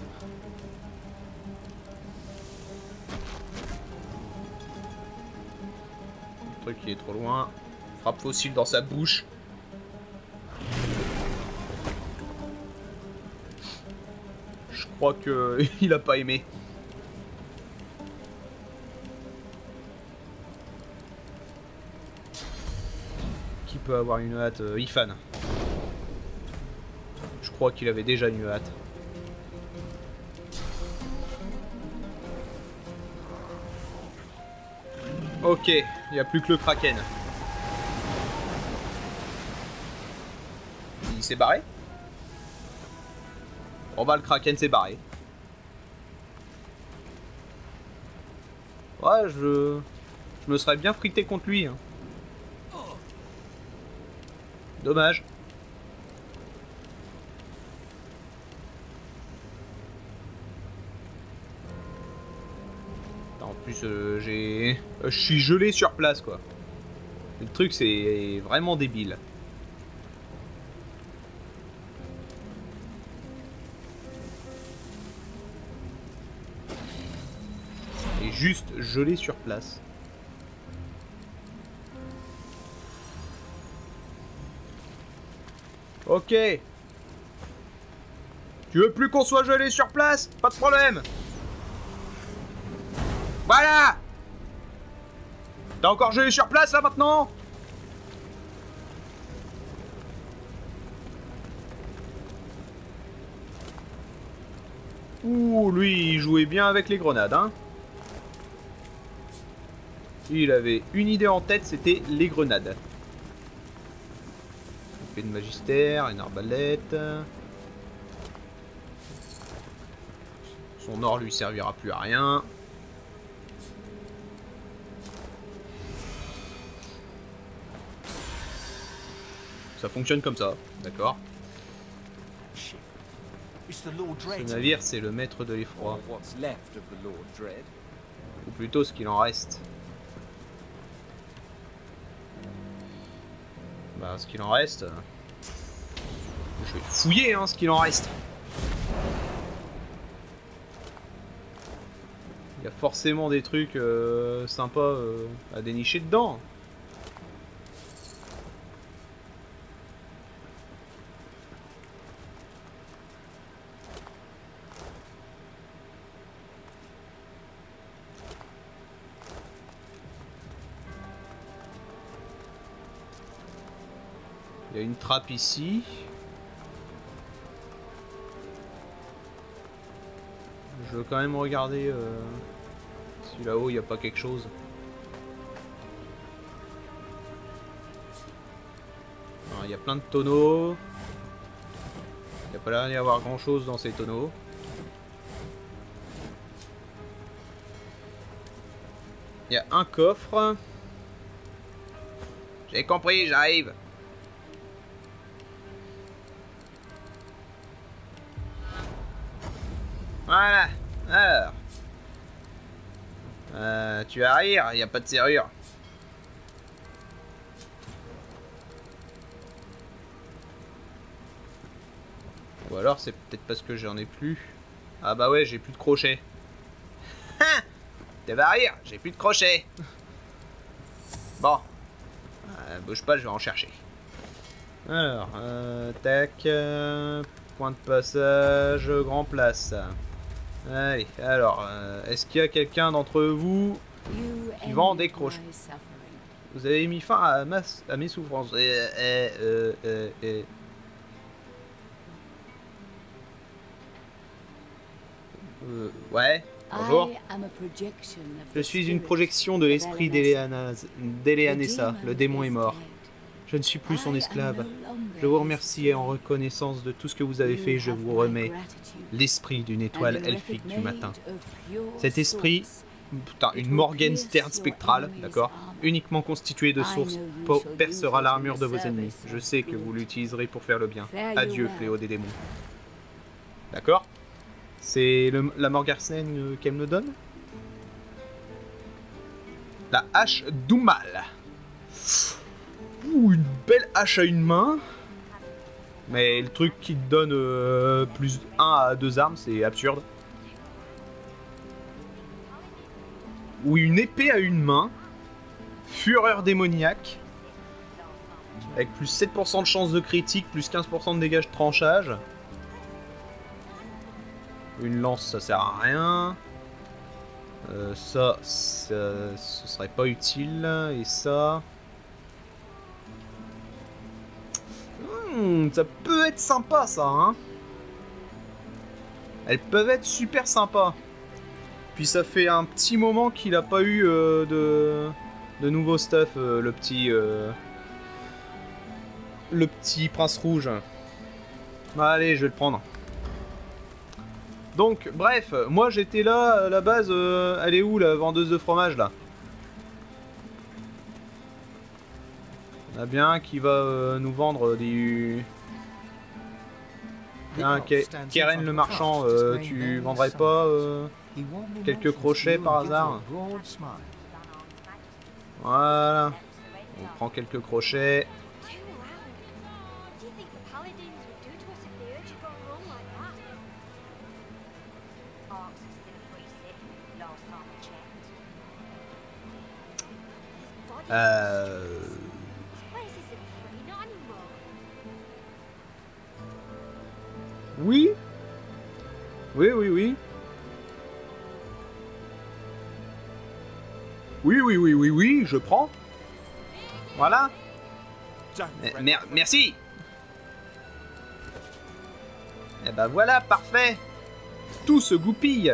Le truc qui est trop loin. Frappe fossile dans sa bouche. Je crois que il a pas aimé. Qui peut avoir une hâte? euh, Ifan. Je crois qu'il avait déjà une hâte. Ok, il n'y a plus que le Kraken. Il s'est barré? Bon bah le Kraken s'est barré. Ouais, je... Je me serais bien frité contre lui. Hein. Dommage. En plus, euh, j'ai... Euh, je suis gelé sur place, quoi. Le truc, c'est vraiment débile. Et juste gelé sur place. Ok. Tu veux plus qu'on soit gelé sur place? Pas de problème. Voilà. T'as encore gelé sur place là maintenant? Ouh, lui il jouait bien avec les grenades, hein. Il avait une idée en tête, c'était les grenades. épée de magistère, une arbalète. Son or lui servira plus à rien. Ça fonctionne comme ça, d'accord. Ce navire, c'est le maître de l'effroi. Ou plutôt ce qu'il en reste. Bah, ce qu'il en reste... Je vais fouiller, hein, ce qu'il en reste. Il y a forcément des trucs euh, sympas euh, à dénicher dedans. Il y a une trappe ici. Je veux quand même regarder euh, si là-haut il n'y a pas quelque chose. Alors, il y a plein de tonneaux. Il n'y a pas l'air d'y avoir grand chose dans ces tonneaux. Il y a un coffre. J'ai compris, j'arrive. Voilà, alors. Euh, tu vas rire, il n'y a pas de serrure. Ou alors c'est peut-être parce que j'en ai plus. Ah bah ouais, j'ai plus de crochet. Tu vas rire, j'ai plus de crochet. Bon. Euh, bouge pas, je vais en chercher. Alors, euh, tac. Euh, point de passage, grand place. Allez, alors, euh, est-ce qu'il y a quelqu'un d'entre vous qui vend des crochets? Vous avez mis fin à, ma, à mes souffrances. Euh, euh, euh, euh, euh, ouais, bonjour. Je suis une projection de l'esprit d'Eleanessa. Le démon est mort. Je ne suis plus son esclave. Je vous remercie et en reconnaissance de tout ce que vous avez fait, je vous remets l'esprit d'une étoile elfique du matin. Cet esprit, putain, une Morgenstern spectrale, d'accord, uniquement constituée de sources, percera l'armure de vos ennemis. Je sais que vous l'utiliserez pour faire le bien. Adieu, fléau des démons. D'accord? C'est la Morgenstern qu'elle me donne? La hache d'Umal. Ouh, une belle hache à une main. Mais le truc qui te donne euh, plus un à deux armes, c'est absurde. Ou une épée à une main. Fureur démoniaque. Avec plus sept pour cent de chance de critique, plus quinze pour cent de dégâts de tranchage. Une lance, ça sert à rien. Euh, ça, ça, ce serait pas utile. Et ça... Hmm, ça peut être sympa, ça, hein. Elles peuvent être super sympas. Puis ça fait un petit moment qu'il a pas eu euh, de, de nouveau stuff, euh, le petit... Euh, le petit prince rouge. Allez, je vais le prendre. Donc, bref, moi j'étais là, à la base, euh, elle est où la vendeuse de fromage, là? On a bien qui va euh, nous vendre du... Bien, Keren le marchand, euh, tu vendrais pas euh, quelques crochets par hasard? Voilà. On prend quelques crochets. Euh... Oui. Oui, oui, oui. Oui, oui, oui, oui, oui, je prends. Voilà. Mer merci. Eh ben voilà, parfait. Tout se goupille.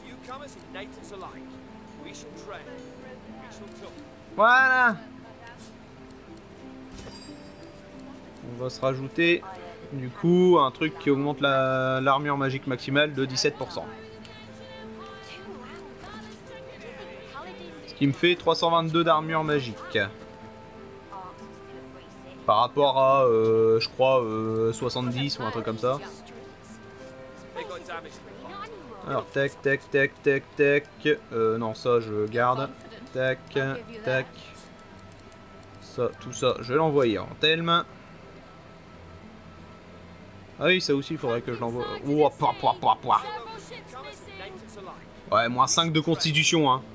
Voilà. On va se rajouter du coup un truc qui augmente l'armure la, magique maximale de dix-sept pour cent. Ce qui me fait trois cent vingt-deux d'armure magique. Par rapport à, euh, je crois, euh, soixante-dix ou un truc comme ça. Alors, tac, tac, tac, tac, tac. Euh, non, ça, je garde. Tac, tac. Ça, tout ça, je vais l'envoyer en Telm. Ah oui, ça aussi, il faudrait que je l'envoie. Oh, pouah, pouah, pouah, pouah. Ouais, moins cinq de constitution, hein.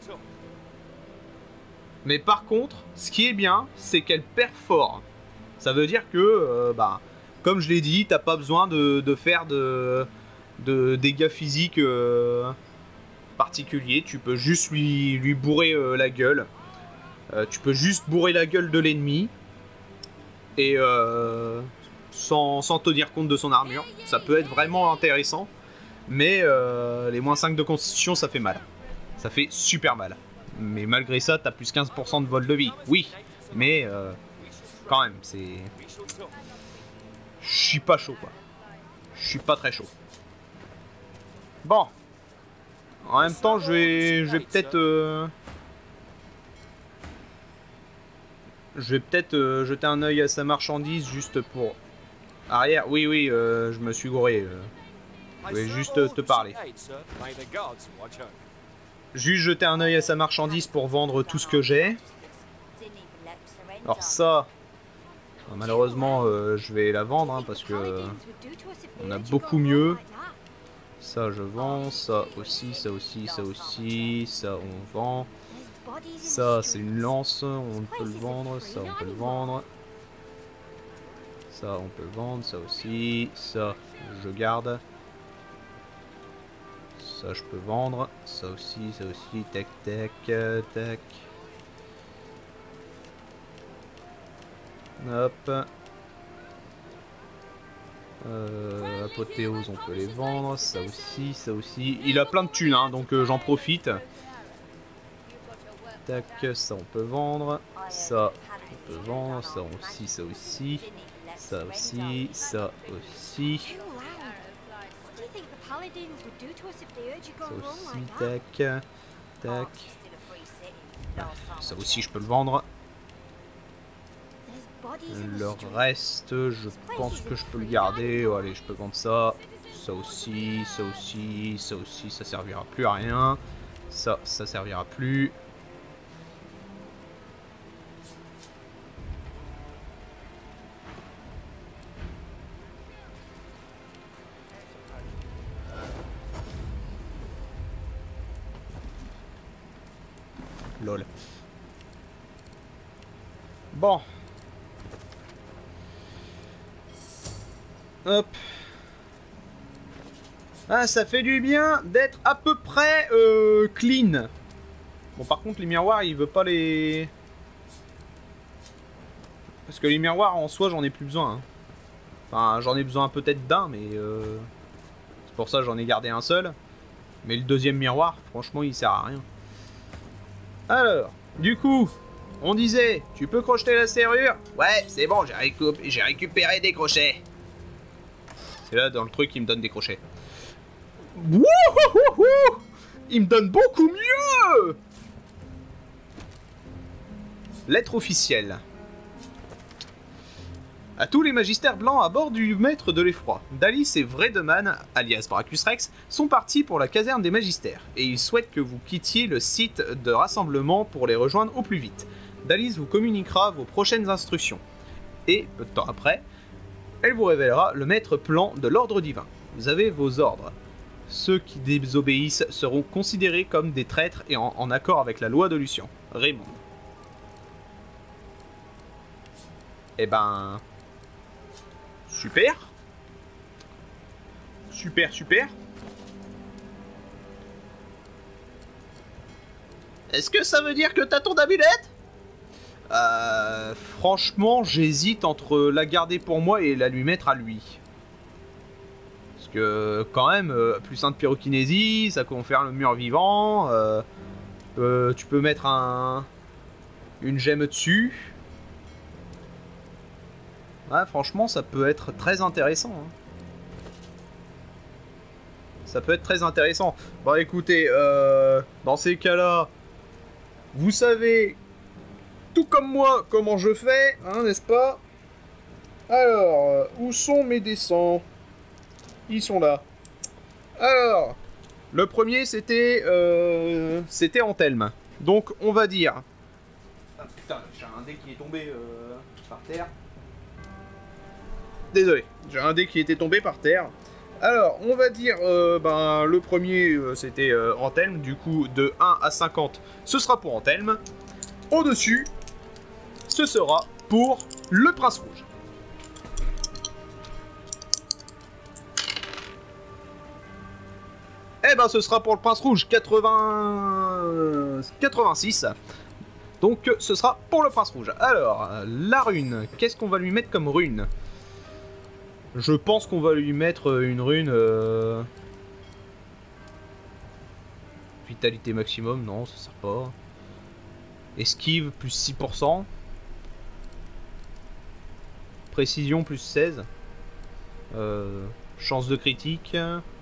Mais par contre, ce qui est bien, c'est qu'elle perd fort. Ça veut dire que, euh, bah, comme je l'ai dit, t'as pas besoin de, de faire de, de dégâts physiques euh, particuliers. Tu peux juste lui, lui bourrer euh, la gueule. Euh, tu peux juste bourrer la gueule de l'ennemi. Et euh, sans, sans tenir compte de son armure. Ça peut être vraiment intéressant. Mais euh, les moins cinq de constitution, ça fait mal. Ça fait super mal. Mais malgré ça, t'as plus quinze pour cent de vol de vie. Oui, mais euh, quand même, c'est... Je suis pas chaud, quoi. Je suis pas très chaud. Bon. En même temps, je vais, je vais peut-être... Euh... Je vais peut-être euh, jeter un œil à sa marchandise juste pour... Arrière, oui, oui, euh, je me suis gouré. Euh... Je vais juste te parler. Juste jeter un œil à sa marchandise pour vendre tout ce que j'ai. Alors ça, malheureusement, euh, je vais la vendre hein, parce que euh, on a beaucoup mieux. Ça, je vends. Ça aussi, ça aussi, ça aussi. Ça, on vend. Ça, c'est une lance. On peut le vendre. Ça, on peut le vendre. Ça, on peut le vendre. Ça aussi. Ça, je garde. Ça, je peux vendre. Ça aussi, ça aussi. Tac, tac, euh, tac. Hop. Euh, apothéose, on peut les vendre. Ça aussi, ça aussi. Il a plein de thunes, hein, donc euh, j'en profite. Tac, ça, on peut vendre. Ça, on peut vendre. Ça aussi, ça aussi. Ça aussi, ça aussi. Ça aussi, tac, tac. Ça aussi, je peux le vendre. Le reste, je pense que je peux le garder. Oh, allez, je peux vendre ça. Ça aussi, ça aussi, ça aussi, ça servira plus à rien. Ça, ça servira plus. Lol. Bon. Hop. Ah, ça fait du bien d'être à peu près euh, clean. Bon, par contre, les miroirs, il veut pas les... Parce que les miroirs, en soi, j'en ai plus besoin. Hein. Enfin, j'en ai besoin peut-être d'un, mais... Euh... C'est pour ça que j'en ai gardé un seul. Mais le deuxième miroir, franchement, il sert à rien. Alors, du coup, on disait, tu peux crocheter la serrure? Ouais, c'est bon, j'ai récup récupéré des crochets. C'est là, dans le truc, il me donne des crochets. Wouhouhouhou! Il me donne beaucoup mieux! Lettre officielle. À tous les magistères blancs à bord du maître de l'effroi, Dalis et Vredeman, alias Brachus Rex, sont partis pour la caserne des magistères, et ils souhaitent que vous quittiez le site de rassemblement pour les rejoindre au plus vite. Dalis vous communiquera vos prochaines instructions, et, peu de temps après, elle vous révélera le maître plan de l'ordre divin. Vous avez vos ordres. Ceux qui désobéissent seront considérés comme des traîtres et en, en accord avec la loi de Lucien. Raymond. Eh ben... Super. Super, super. Est-ce que ça veut dire que t'as ton amulette? Euh... Franchement, j'hésite entre la garder pour moi et la lui mettre à lui. Parce que, quand même, euh, plus un de pyrokinésie, ça confère le mur vivant. Euh, euh, tu peux mettre un... une gemme dessus. Ouais, franchement, ça peut être très intéressant. Hein. Ça peut être très intéressant. Bon, écoutez, euh, dans ces cas-là, vous savez, tout comme moi, comment je fais, hein, n'est-ce pas? Alors, euh, où sont mes dessins? Ils sont là. Alors, le premier, c'était... Euh, c'était Anthelme. Donc, on va dire... Ah putain, j'ai un dé qui est tombé euh, par terre. Désolé, j'ai un dé qui était tombé par terre. Alors, on va dire, euh, ben, le premier, euh, c'était euh, Anthelme. Du coup, de un à cinquante, ce sera pour Anthelme. Au-dessus, ce sera pour le Prince Rouge. Eh ben, ce sera pour le Prince Rouge, quatre-vingts... quatre-vingt-six. Donc, ce sera pour le Prince Rouge. Alors, la rune, qu'est-ce qu'on va lui mettre comme rune? Je pense qu'on va lui mettre une rune... Euh... Vitalité maximum, non, ça sert pas. Esquive, plus six pour cent. Précision, plus seize. Euh... Chance de critique.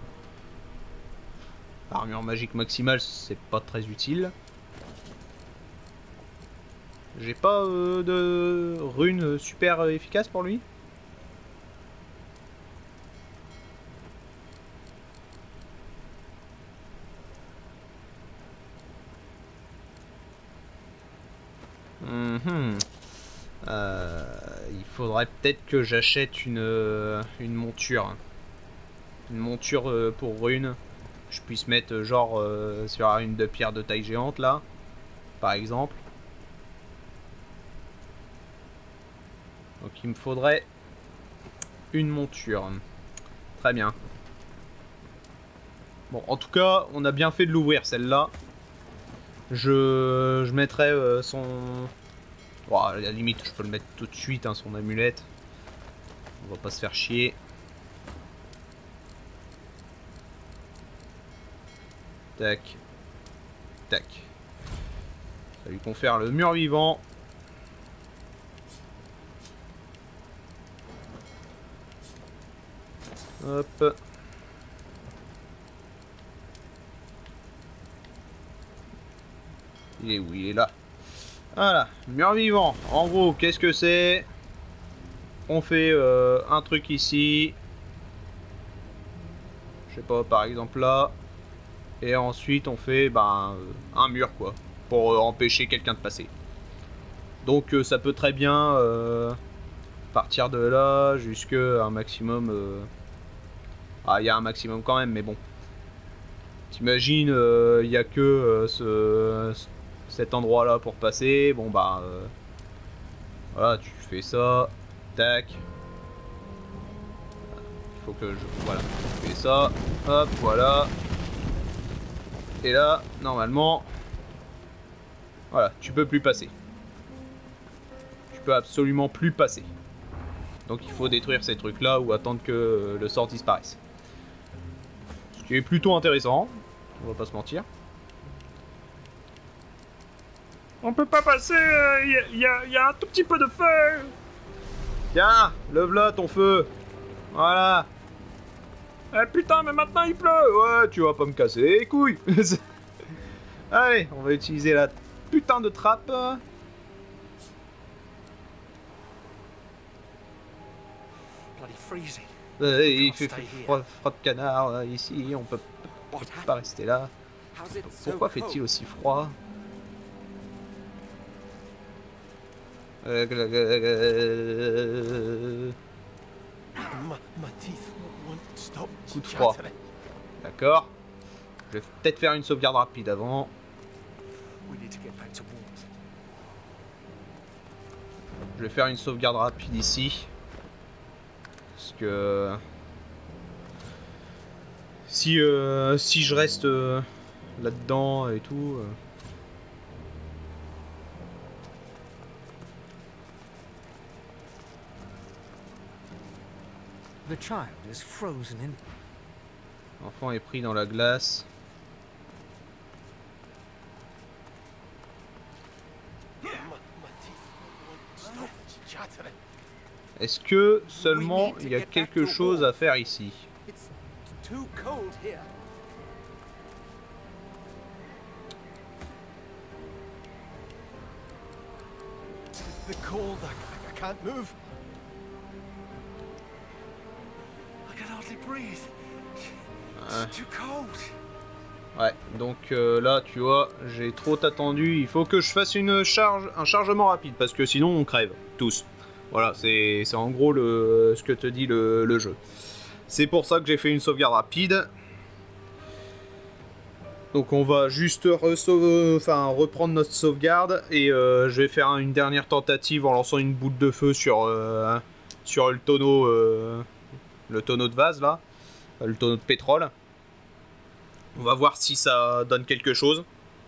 Armure magique maximale, c'est pas très utile. J'ai pas euh, de rune super efficace pour lui. Mmh. Euh, il faudrait peut-être que j'achète une, euh, une monture. Une monture euh, pour rune. Je puisse mettre genre euh, sur une de pierre de taille géante là. Par exemple. Donc il me faudrait une monture. Très bien. Bon, en tout cas, on a bien fait de l'ouvrir celle-là. Je, je mettrai euh, son... Oh, à la limite, je peux le mettre tout de suite, hein, son amulette. On va pas se faire chier. Tac. Tac. Ça lui confère le mur vivant. Hop. Il est où? Il est là. Voilà, mur vivant. En gros, qu'est-ce que c'est? On fait euh, un truc ici. Je sais pas, par exemple là. Et ensuite, on fait ben, un mur, quoi. Pour euh, empêcher quelqu'un de passer. Donc, euh, ça peut très bien euh, partir de là jusqu'à un maximum... Euh... Ah, il y a un maximum quand même, mais bon. T'imagines, il euh, n'y a que euh, ce, cet endroit là pour passer. Bon bah euh, voilà, tu fais ça, tac. Il faut que je... Voilà, tu fais ça, hop, voilà. Et là, normalement, voilà, tu peux plus passer. Tu peux absolument plus passer. Donc il faut détruire ces trucs là ou attendre que euh, le sort disparaisse. Ce qui est plutôt intéressant. On va pas se mentir. On peut pas passer, il euh, y, y, y a un tout petit peu de feu. Tiens, lève là ton feu. Voilà. Eh putain, mais maintenant il pleut. Ouais, tu vas pas me casser les couilles. Allez, on va utiliser la putain de trappe. Bloody freezing. Euh, il fait froid, froid de canard euh, ici, on peut pas rester là. Pourquoi fait-il aussi froid? euh, Coup de froid. D'accord. Je vais peut-être faire une sauvegarde rapide avant. Je vais faire une sauvegarde rapide ici. Parce que... Si, euh, si je reste euh, là-dedans et tout... Euh... L'enfant est pris dans la glace. Est-ce que seulement il y a quelque chose à faire ici? Ouais, donc euh, là, tu vois, j'ai trop attendu. Il faut que je fasse une charge, un chargement rapide, parce que sinon on crève, tous. Voilà, c'est en gros le, ce que te dit le, le jeu. C'est pour ça que j'ai fait une sauvegarde rapide. Donc on va juste re enfin, reprendre notre sauvegarde, et euh, je vais faire une dernière tentative en lançant une boule de feu sur, euh, sur le tonneau, euh, le tonneau de vase, là, le tonneau de pétrole. On va voir si ça donne quelque chose.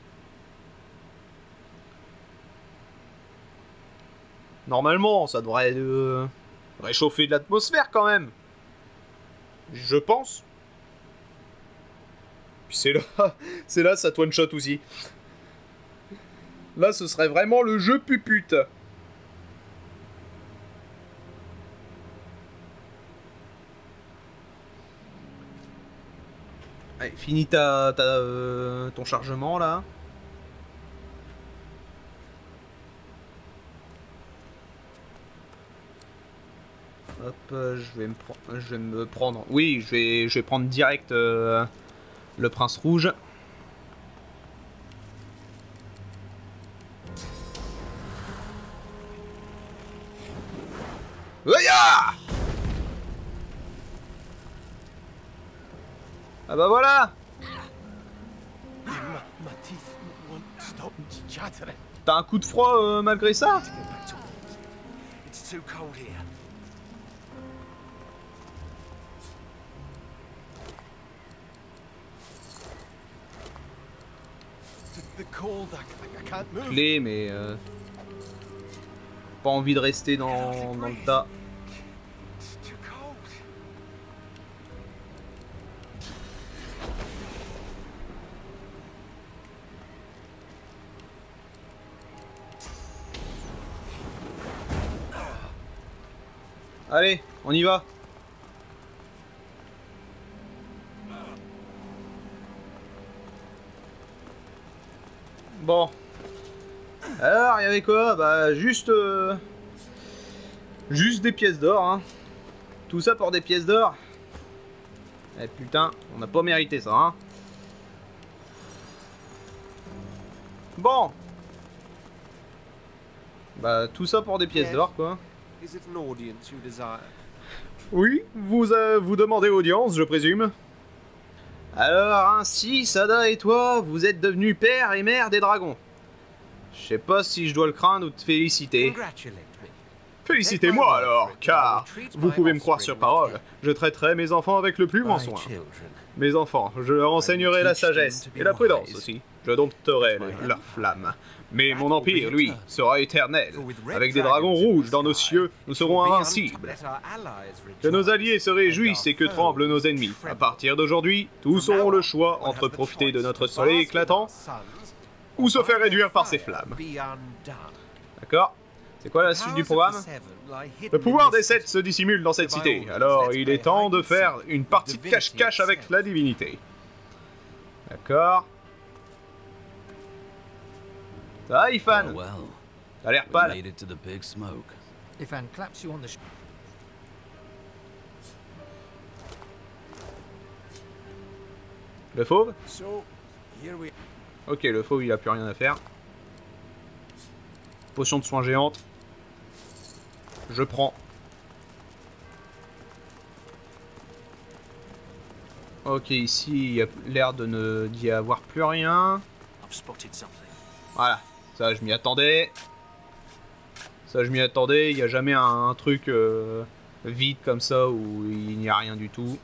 Normalement, ça devrait euh, réchauffer de l'atmosphère quand même. Je pense. Puis c'est là, c'est là, ça one shot aussi. Là, ce serait vraiment le jeu pupute. Allez, finis ta, ta, euh, ton chargement là. Hop, euh, je vais me prendre, je vais me prendre. Oui, je vais, je vais prendre direct euh, le prince rouge. Oya! Ah bah voilà! T'as un coup de froid euh, malgré ça? Clé, mais euh, pas envie de rester dans, dans le tas. Allez, on y va. Bon. Alors, il y avait quoi? Bah, juste... Euh, juste des pièces d'or, hein. Tout ça pour des pièces d'or. Eh putain, on n'a pas mérité ça, hein. Bon. Bah, tout ça pour des pièces d'or, quoi. Oui, vous, euh, vous demandez audience, je présume. Alors, ainsi, Sada et toi, vous êtes devenus père et mère des dragons. Je sais pas si je dois le craindre ou te féliciter. Félicitez-moi alors, car vous pouvez me croire sur parole, je traiterai mes enfants avec le plus grand soin. Mes enfants, je leur enseignerai la sagesse et la prudence aussi. Je dompterai leur flamme. Mais mon empire, lui, sera éternel. Avec des dragons rouges dans nos cieux, nous serons invincibles. Que nos alliés se réjouissent et que tremblent nos ennemis. À partir d'aujourd'hui, tous auront le choix entre profiter de notre soleil éclatant ou se faire réduire par ses flammes. D'accord? C'est quoi la suite du programme? Le pouvoir des sept se dissimule dans cette cité, alors il est temps de faire une partie de cache-cache avec la divinité. D'accord. Ça va, Ifan? T'as l'air pâle. Le fauve? Ok, le fauve il a plus rien à faire. Potion de soins géante. Je prends. Ok, ici il y a l'air de ne d'y avoir plus rien. Voilà, ça je m'y attendais. Ça je m'y attendais, il n'y a jamais un, un truc euh, vide comme ça où il n'y a rien du tout.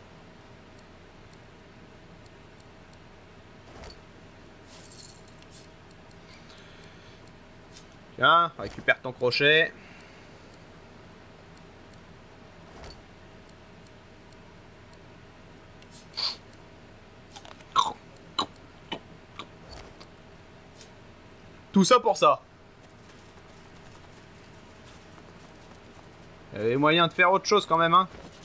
Tiens, récupère ton crochet. Tout ça pour ça. Il y avait moyen de faire autre chose quand même, hein.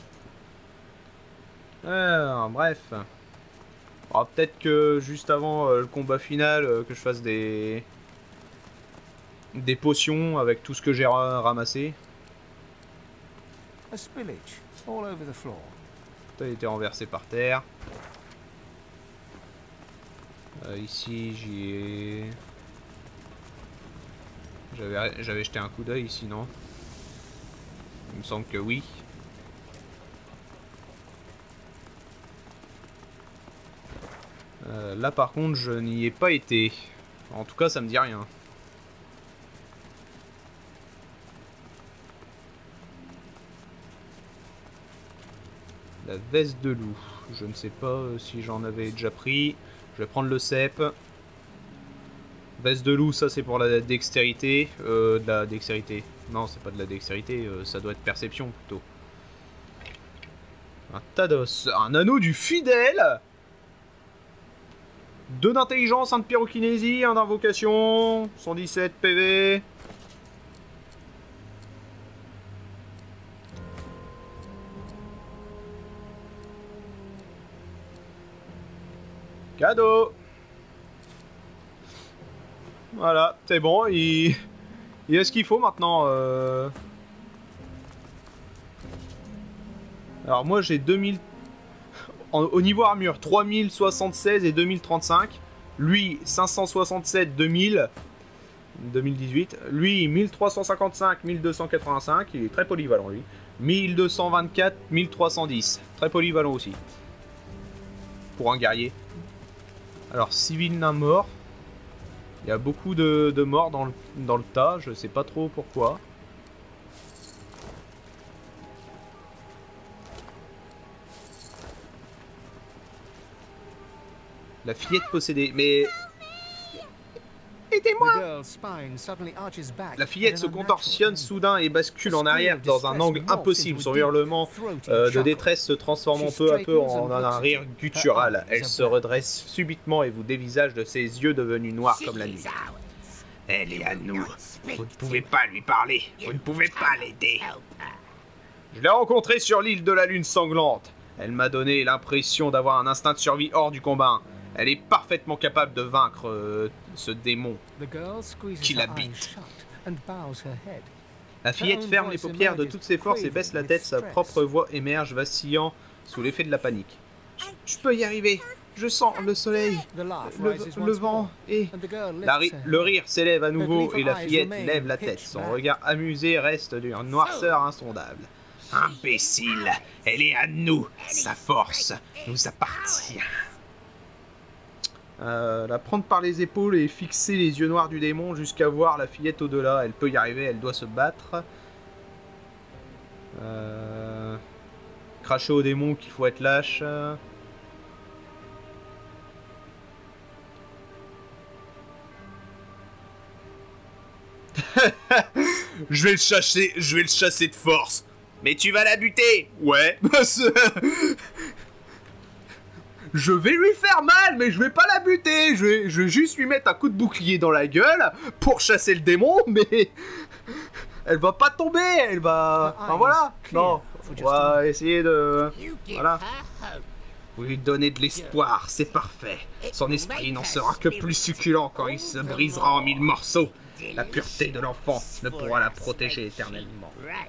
Alors, bref. Oh, peut-être que juste avant euh, le combat final, euh, que je fasse des... des potions avec tout ce que j'ai ra ramassé. A spillage all over the floor. Tout a été renversé par terre. Euh, ici, j'y ai... J'avais j'avais jeté un coup d'œil ici, non? Il me semble que oui. Euh, là par contre je n'y ai pas été. En tout cas ça me dit rien. La veste de loup. Je ne sais pas euh, si j'en avais déjà pris. Je vais prendre le cep. Veste de loup, ça c'est pour la dextérité. Euh, de la dextérité. Non, c'est pas de la dextérité, euh, ça doit être perception plutôt. Un tas d'os. Un anneau du fidèle. deux d'intelligence, un de pyrokinésie, un d'invocation. cent dix-sept P V. Cadeau. Voilà, c'est bon, il... il a ce qu'il faut maintenant. Euh... Alors moi j'ai deux mille... En, au niveau armure, trois mille soixante-seize et deux mille trente-cinq. Lui, cinq cent soixante-sept, deux mille. deux mille dix-huit. Lui, mille trois cent cinquante-cinq, mille deux cent quatre-vingt-cinq. Il est très polyvalent, lui. mille deux cent vingt-quatre, mille trois cent dix. Très polyvalent aussi. Pour un guerrier. Alors, civil nain mort. Il y a beaucoup de, de morts dans le, dans le tas. Je sais pas trop pourquoi. La fillette possédée. Mais... Aidez-moi! La fillette se contorsionne soudain et bascule en arrière dans un angle impossible. Son hurlement euh, de détresse se transformant peu à peu en un rire guttural. Elle se redresse subitement et vous dévisage de ses yeux devenus noirs comme la nuit. Elle est à nous. Vous ne pouvez pas lui parler. Vous ne pouvez pas l'aider. Je l'ai rencontrée sur l'île de la lune sanglante. Elle m'a donné l'impression d'avoir un instinct de survie hors du combat. Elle est parfaitement capable de vaincre euh, ce démon qui l'habite. La fillette ferme les paupières de toutes ses forces et baisse la tête. Sa propre voix émerge, vacillant sous l'effet de la panique. Je peux y arriver. Je sens le soleil, le, le vent et... La ri le rire s'élève à nouveau et la fillette lève la tête. Son regard amusé reste d'une noirceur insondable. Imbécile, elle est à nous. Sa force nous appartient. Euh, la prendre par les épaules et fixer les yeux noirs du démon jusqu'à voir la fillette au-delà. Elle peut y arriver, elle doit se battre. Euh... Cracher au démon qu'il faut être lâche. Je vais le chasser, je vais le chasser de force. Mais tu vas la buter. Ouais. Je vais lui faire mal, mais je vais pas la buter. Je vais, je vais juste lui mettre un coup de bouclier dans la gueule pour chasser le démon, mais elle va pas tomber. Elle va. Enfin voilà. Non. On va essayer de. Voilà. Vous lui donnez de l'espoir, c'est parfait. Son esprit n'en sera que plus succulent quand il se brisera en mille morceaux. La pureté de l'enfant ne pourra la protéger éternellement.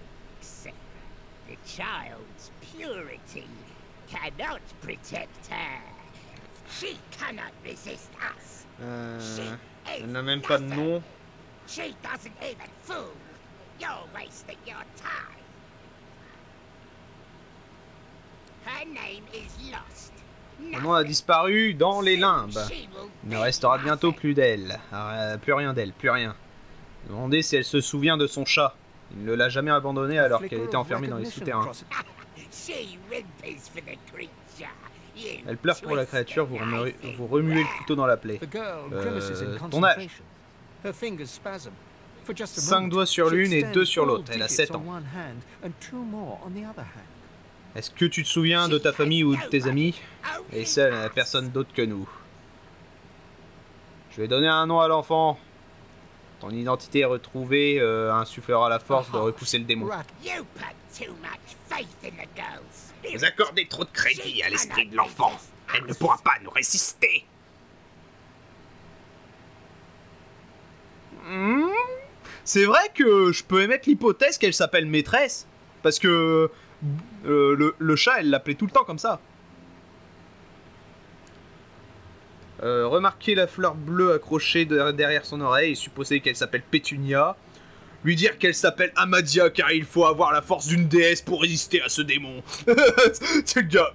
Euh, elle n'a même pas de nom. Son nom a disparu dans les limbes. Il ne restera bientôt plus d'elle. Euh, plus rien d'elle, plus rien. Demandez si elle se souvient de son chat. Il ne l'a jamais abandonnée alors qu'elle était enfermée dans les souterrains. Elle pleure pour la créature, vous remuez, vous remuez le couteau dans la plaie. Euh, ton âge. Cinq doigts sur l'une et deux sur l'autre. Elle a sept ans. Est-ce que tu te souviens de ta famille ou de tes amis? Et seule, elle n'a personne d'autre que nous. Je vais donner un nom à l'enfant. Ton identité retrouvée euh, insufflera la force de repousser le démon. Vous accordez trop de crédit à l'esprit de l'enfant. Elle ne pourra pas nous résister. Hmm. C'est vrai que je peux émettre l'hypothèse qu'elle s'appelle maîtresse. Parce que euh, le, le chat, elle l'appelait tout le temps comme ça. Euh, remarquez la fleur bleue accrochée de, derrière son oreille et supposez qu'elle s'appelle Pétunia. Lui dire qu'elle s'appelle Amadia car il faut avoir la force d'une déesse pour résister à ce démon. Ce gars.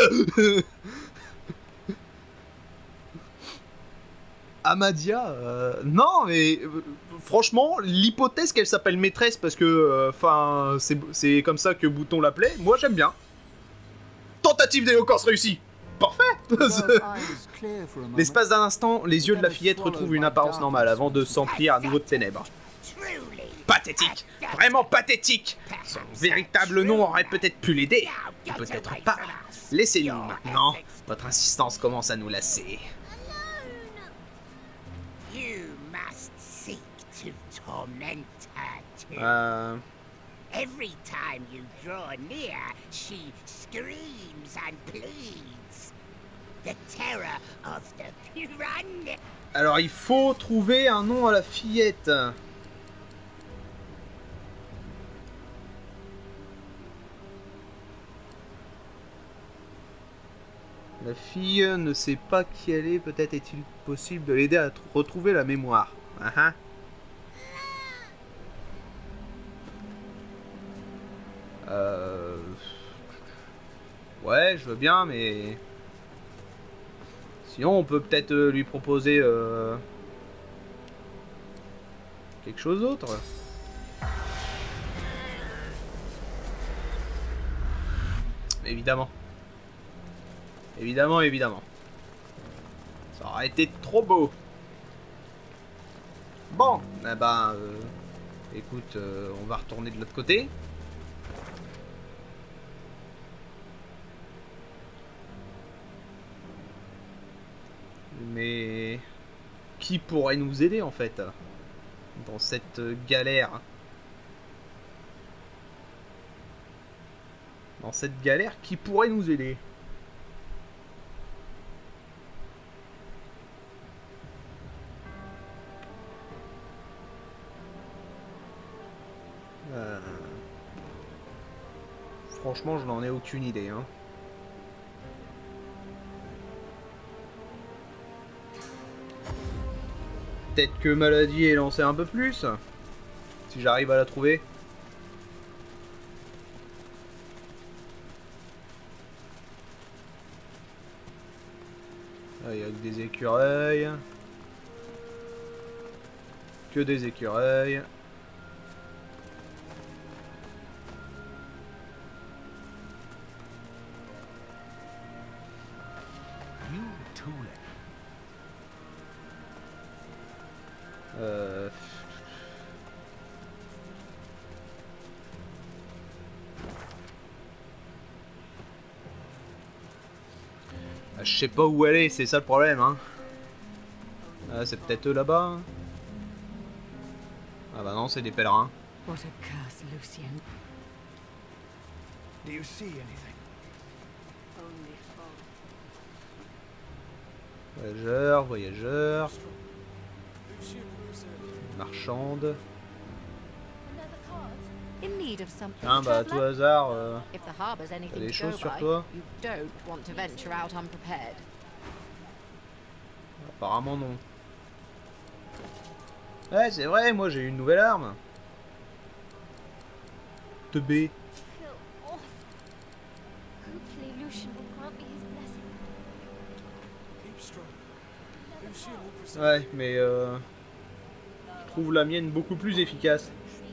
Amadia, euh, non mais euh, franchement l'hypothèse qu'elle s'appelle maîtresse parce que enfin euh, c'est comme ça que Bouton l'appelait, moi j'aime bien. Tentative d'éloquence réussie. Parfait. L'espace d'un instant, les yeux de la fillette retrouvent une apparence normale avant de s'emplir à nouveau de ténèbres. Pathétique, vraiment pathétique. Son véritable nom aurait peut-être pu l'aider, ou peut-être pas. Laissez-nous maintenant, votre insistance commence à nous lasser. Euh... Every time you draw near, she screams and pleads. The terror of the piranha. Alors il faut trouver un nom à la fillette. La fille ne sait pas qui elle est, peut-être est-il possible de l'aider à retrouver la mémoire. Uh -huh. Euh... Ouais, je veux bien, mais... Sinon, on peut peut-être euh, lui proposer... Euh... quelque chose d'autre. Évidemment. Évidemment, évidemment. Ça aurait été trop beau. Bon, eh ben... Euh... Écoute, euh, on va retourner de l'autre côté. Mais qui pourrait nous aider en fait dans cette galère? Dans cette galère, qui pourrait nous aider? euh... Franchement, je n'en ai aucune idée, hein. Peut-être que Maladie est lancée un peu plus. Si j'arrive à la trouver. Ah, il y a que des écureuils. Que des écureuils. Euh... Ah, je sais pas où aller, c'est ça le problème, hein. Ah, c'est peut-être eux là-bas. Ah bah non, c'est des pèlerins. What a curse, Lucien. Do you see anything? Voyageurs, voyageurs. Marchande. Ah bah à tout hasard, euh, t'as des choses sur toi? Apparemment non. Ouais c'est vrai, moi j'ai eu une nouvelle arme. De B. Ouais mais euh... je trouve la mienne beaucoup plus efficace.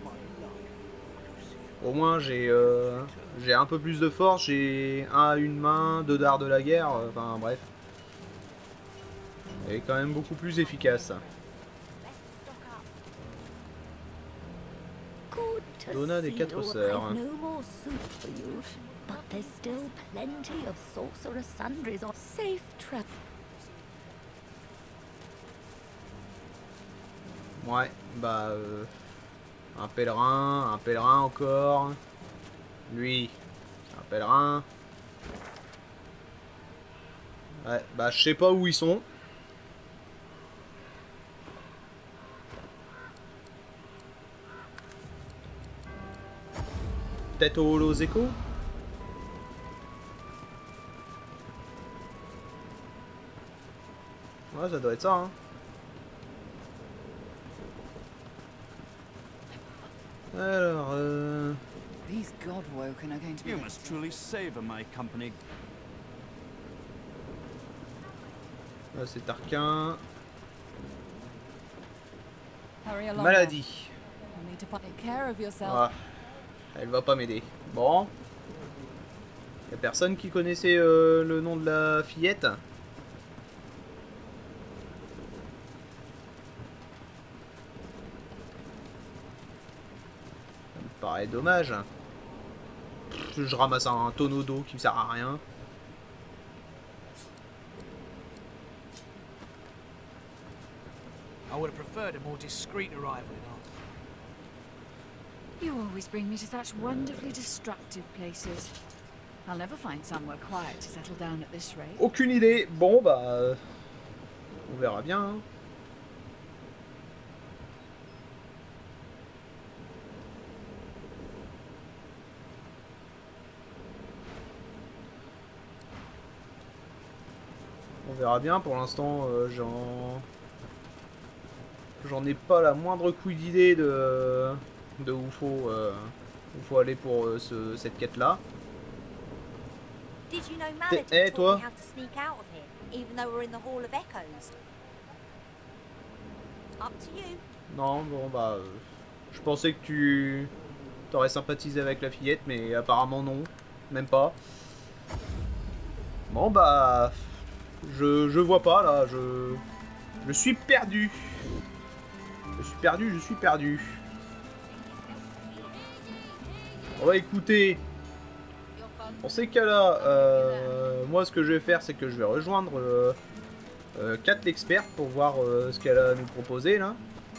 Au moins j'ai euh, j'ai un peu plus de force, j'ai un à une main, deux dards de la guerre, euh, enfin bref. Elle est quand même beaucoup plus efficace. Donna des quatre sœurs. Ouais, bah... Euh, un pèlerin, un pèlerin encore. Lui, c'est un pèlerin. Ouais, bah je sais pas où ils sont. Peut-être au Holo Zeko. Ouais, ça doit être ça, hein. Alors, euh... These Godwoken are going to be. You must truly savor my company. là c'est Tarquin. Hurry along. Maladie. You need to take care of yourself. Ah, elle va pas m'aider. Bon. Y'a personne qui connaissait euh, le nom de la fillette? Ça me paraît dommage. Pff, je ramasse un tonneau d'eau qui me sert à rien. I would have preferred a more discreet arrival in our... You always bring me to such wonderfully destructive places. I'll never find somewhere quiet to settle down at this rate. Aucune idée. Bon bah... euh, on verra bien. Hein. On verra bien. Pour l'instant, euh, j'en... J'en ai pas la moindre couille d'idée de... de où faut, euh... où faut aller pour euh, ce... cette quête-là. Did you know T'es- Malady eh, taught toi? me how to sneak out of here, even though we're in the Hall of Echoes? Up to you. Non, bon bah... euh, je pensais que tu... t'aurais sympathisé avec la fillette, mais apparemment non. Même pas. Bon bah... Je, je vois pas là, je... Je suis perdu. Je suis perdu, je suis perdu. On va écouter... Dans ces cas-là, euh, moi ce que je vais faire, c'est que je vais rejoindre euh, euh, Kat l'expert pour voir euh, ce qu'elle a à nous proposer là.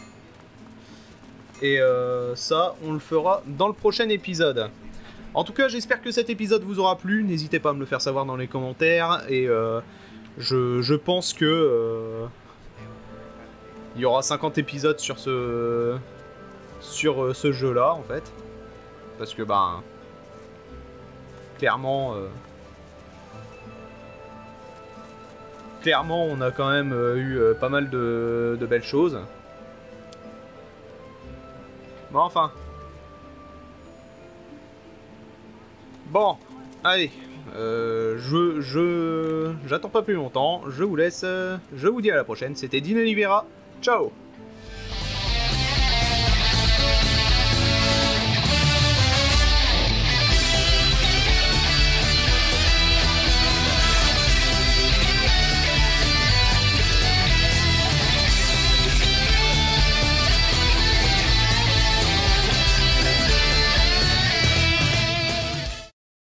Et euh, ça, on le fera dans le prochain épisode. En tout cas, j'espère que cet épisode vous aura plu. N'hésitez pas à me le faire savoir dans les commentaires. Et euh, je, je pense que euh, il y aura cinquante épisodes sur ce sur euh, ce jeu-là en fait, parce que bah clairement, euh, clairement, on a quand même euh, eu euh, pas mal de, de belles choses. Bon, enfin. Bon, allez. Euh, je, je, j'attends pas plus longtemps. Je vous laisse. Je vous dis à la prochaine. C'était Dean Oliveira. Ciao.